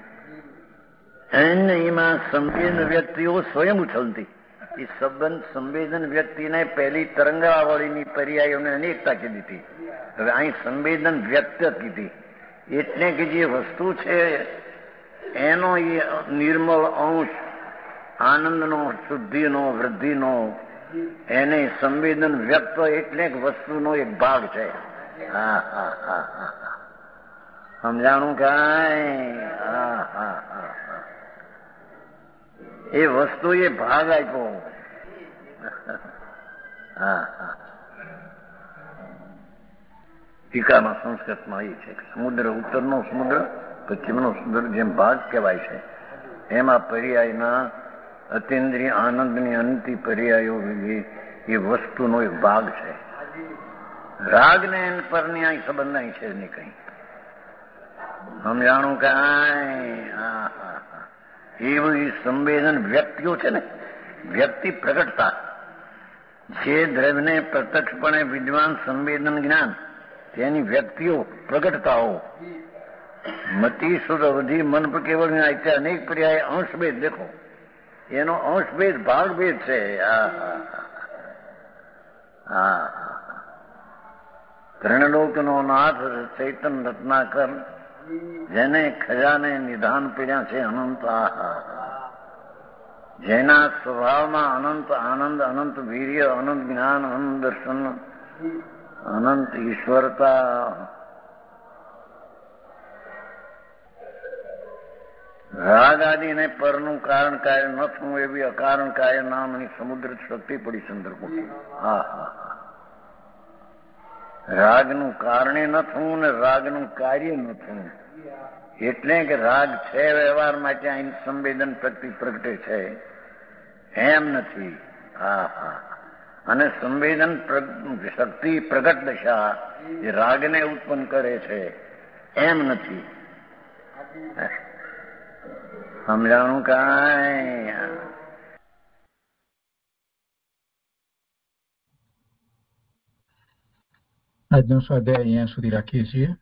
એમાં સંવેદન વ્યક્તિઓ સ્વયં ઉછળતી. એ સંબંધ સંવેદન વ્યક્તિને પહેલી તરંગાવળીની પર્યાયોને અનેકતા કીધી હતી. હવે અહીં સંવેદન વ્યક્ત કીધી એટલે કે જે વસ્તુ છે એનો એ નિર્મળ અંશ આનંદનો, શુદ્ધિનો, વૃદ્ધિનો, એને સંવેદન વ્યક્ત એટલે વસ્તુનો એક ભાગ છે. હા હા હા હા સમજાણું કાંઈ? હા હા હા એ વસ્તુ એ ભાગ આપ્યો. હા હા ટીકામાં સંસ્કૃતમાં એ છે કે સમુદ્ર ઉત્તરનો સમુદ્ર, પશ્ચિમનો સમુદ્ર જેમ ભાગ કહેવાય છે, એમાં પર્યાયના અતિન્દ્રિય આનંદની અંતિ પર્યાયો એ વસ્તુનો એક ભાગ છે. રાગને પરની અહીં સંબંધ અહીં છે નહીં કઈ. સમજાણું કાંઈ? હા હા હા એવું એ સંવેદન વ્યક્તિઓ છે ને, વ્યક્તિ પ્રગટતા, જે દ્રવ્યને પ્રત્યક્ષપણે વિદ્વાન સંવેદન જ્ઞાન તેની વ્યક્તિઓ પ્રગટતાઓ મતિ શુદ્ધ અવધિ મન પર કેવળ અત્યારે અનેક પર્યાય અંશભેદ દેખો, એનો અંશભેદ ભાગભેદ છે. હા હા ત્રણલોકનો નાથ ચૈતન્ય રત્નાકર, જેને ખજાને નિધાન પીડ્યા છે અનંત. જેના સ્વભાવમાં અનંત આનંદ, અનંત વીર્ય, અનંત જ્ઞાન, અનંત દર્શન, અનંત ઈશ્વરતા, રાગ આદિને પરનું કારણ કાર્ય ન થવું એવી અકારણ કાર્ય નામની સમુદ્ર શક્તિ પડી સંદર્ભોથી. હા હા રાગનું કારણે ન થવું ને રાગનું કાર્ય ન થવું, એટલે કે રાગ છે વ્યવહાર માટે અહીં સંવેદન પ્રતિ પ્રગટે છે એમ નથી. હા હા અને સંવેદન શક્તિ પ્રગટ દશા એ રાગને ઉત્પન્ન કરે છે એમ નથી. સમજાણું કાંઈ? આજનો સ્વાધ્યાય અહીંયા સુધી રાખીએ છીએ.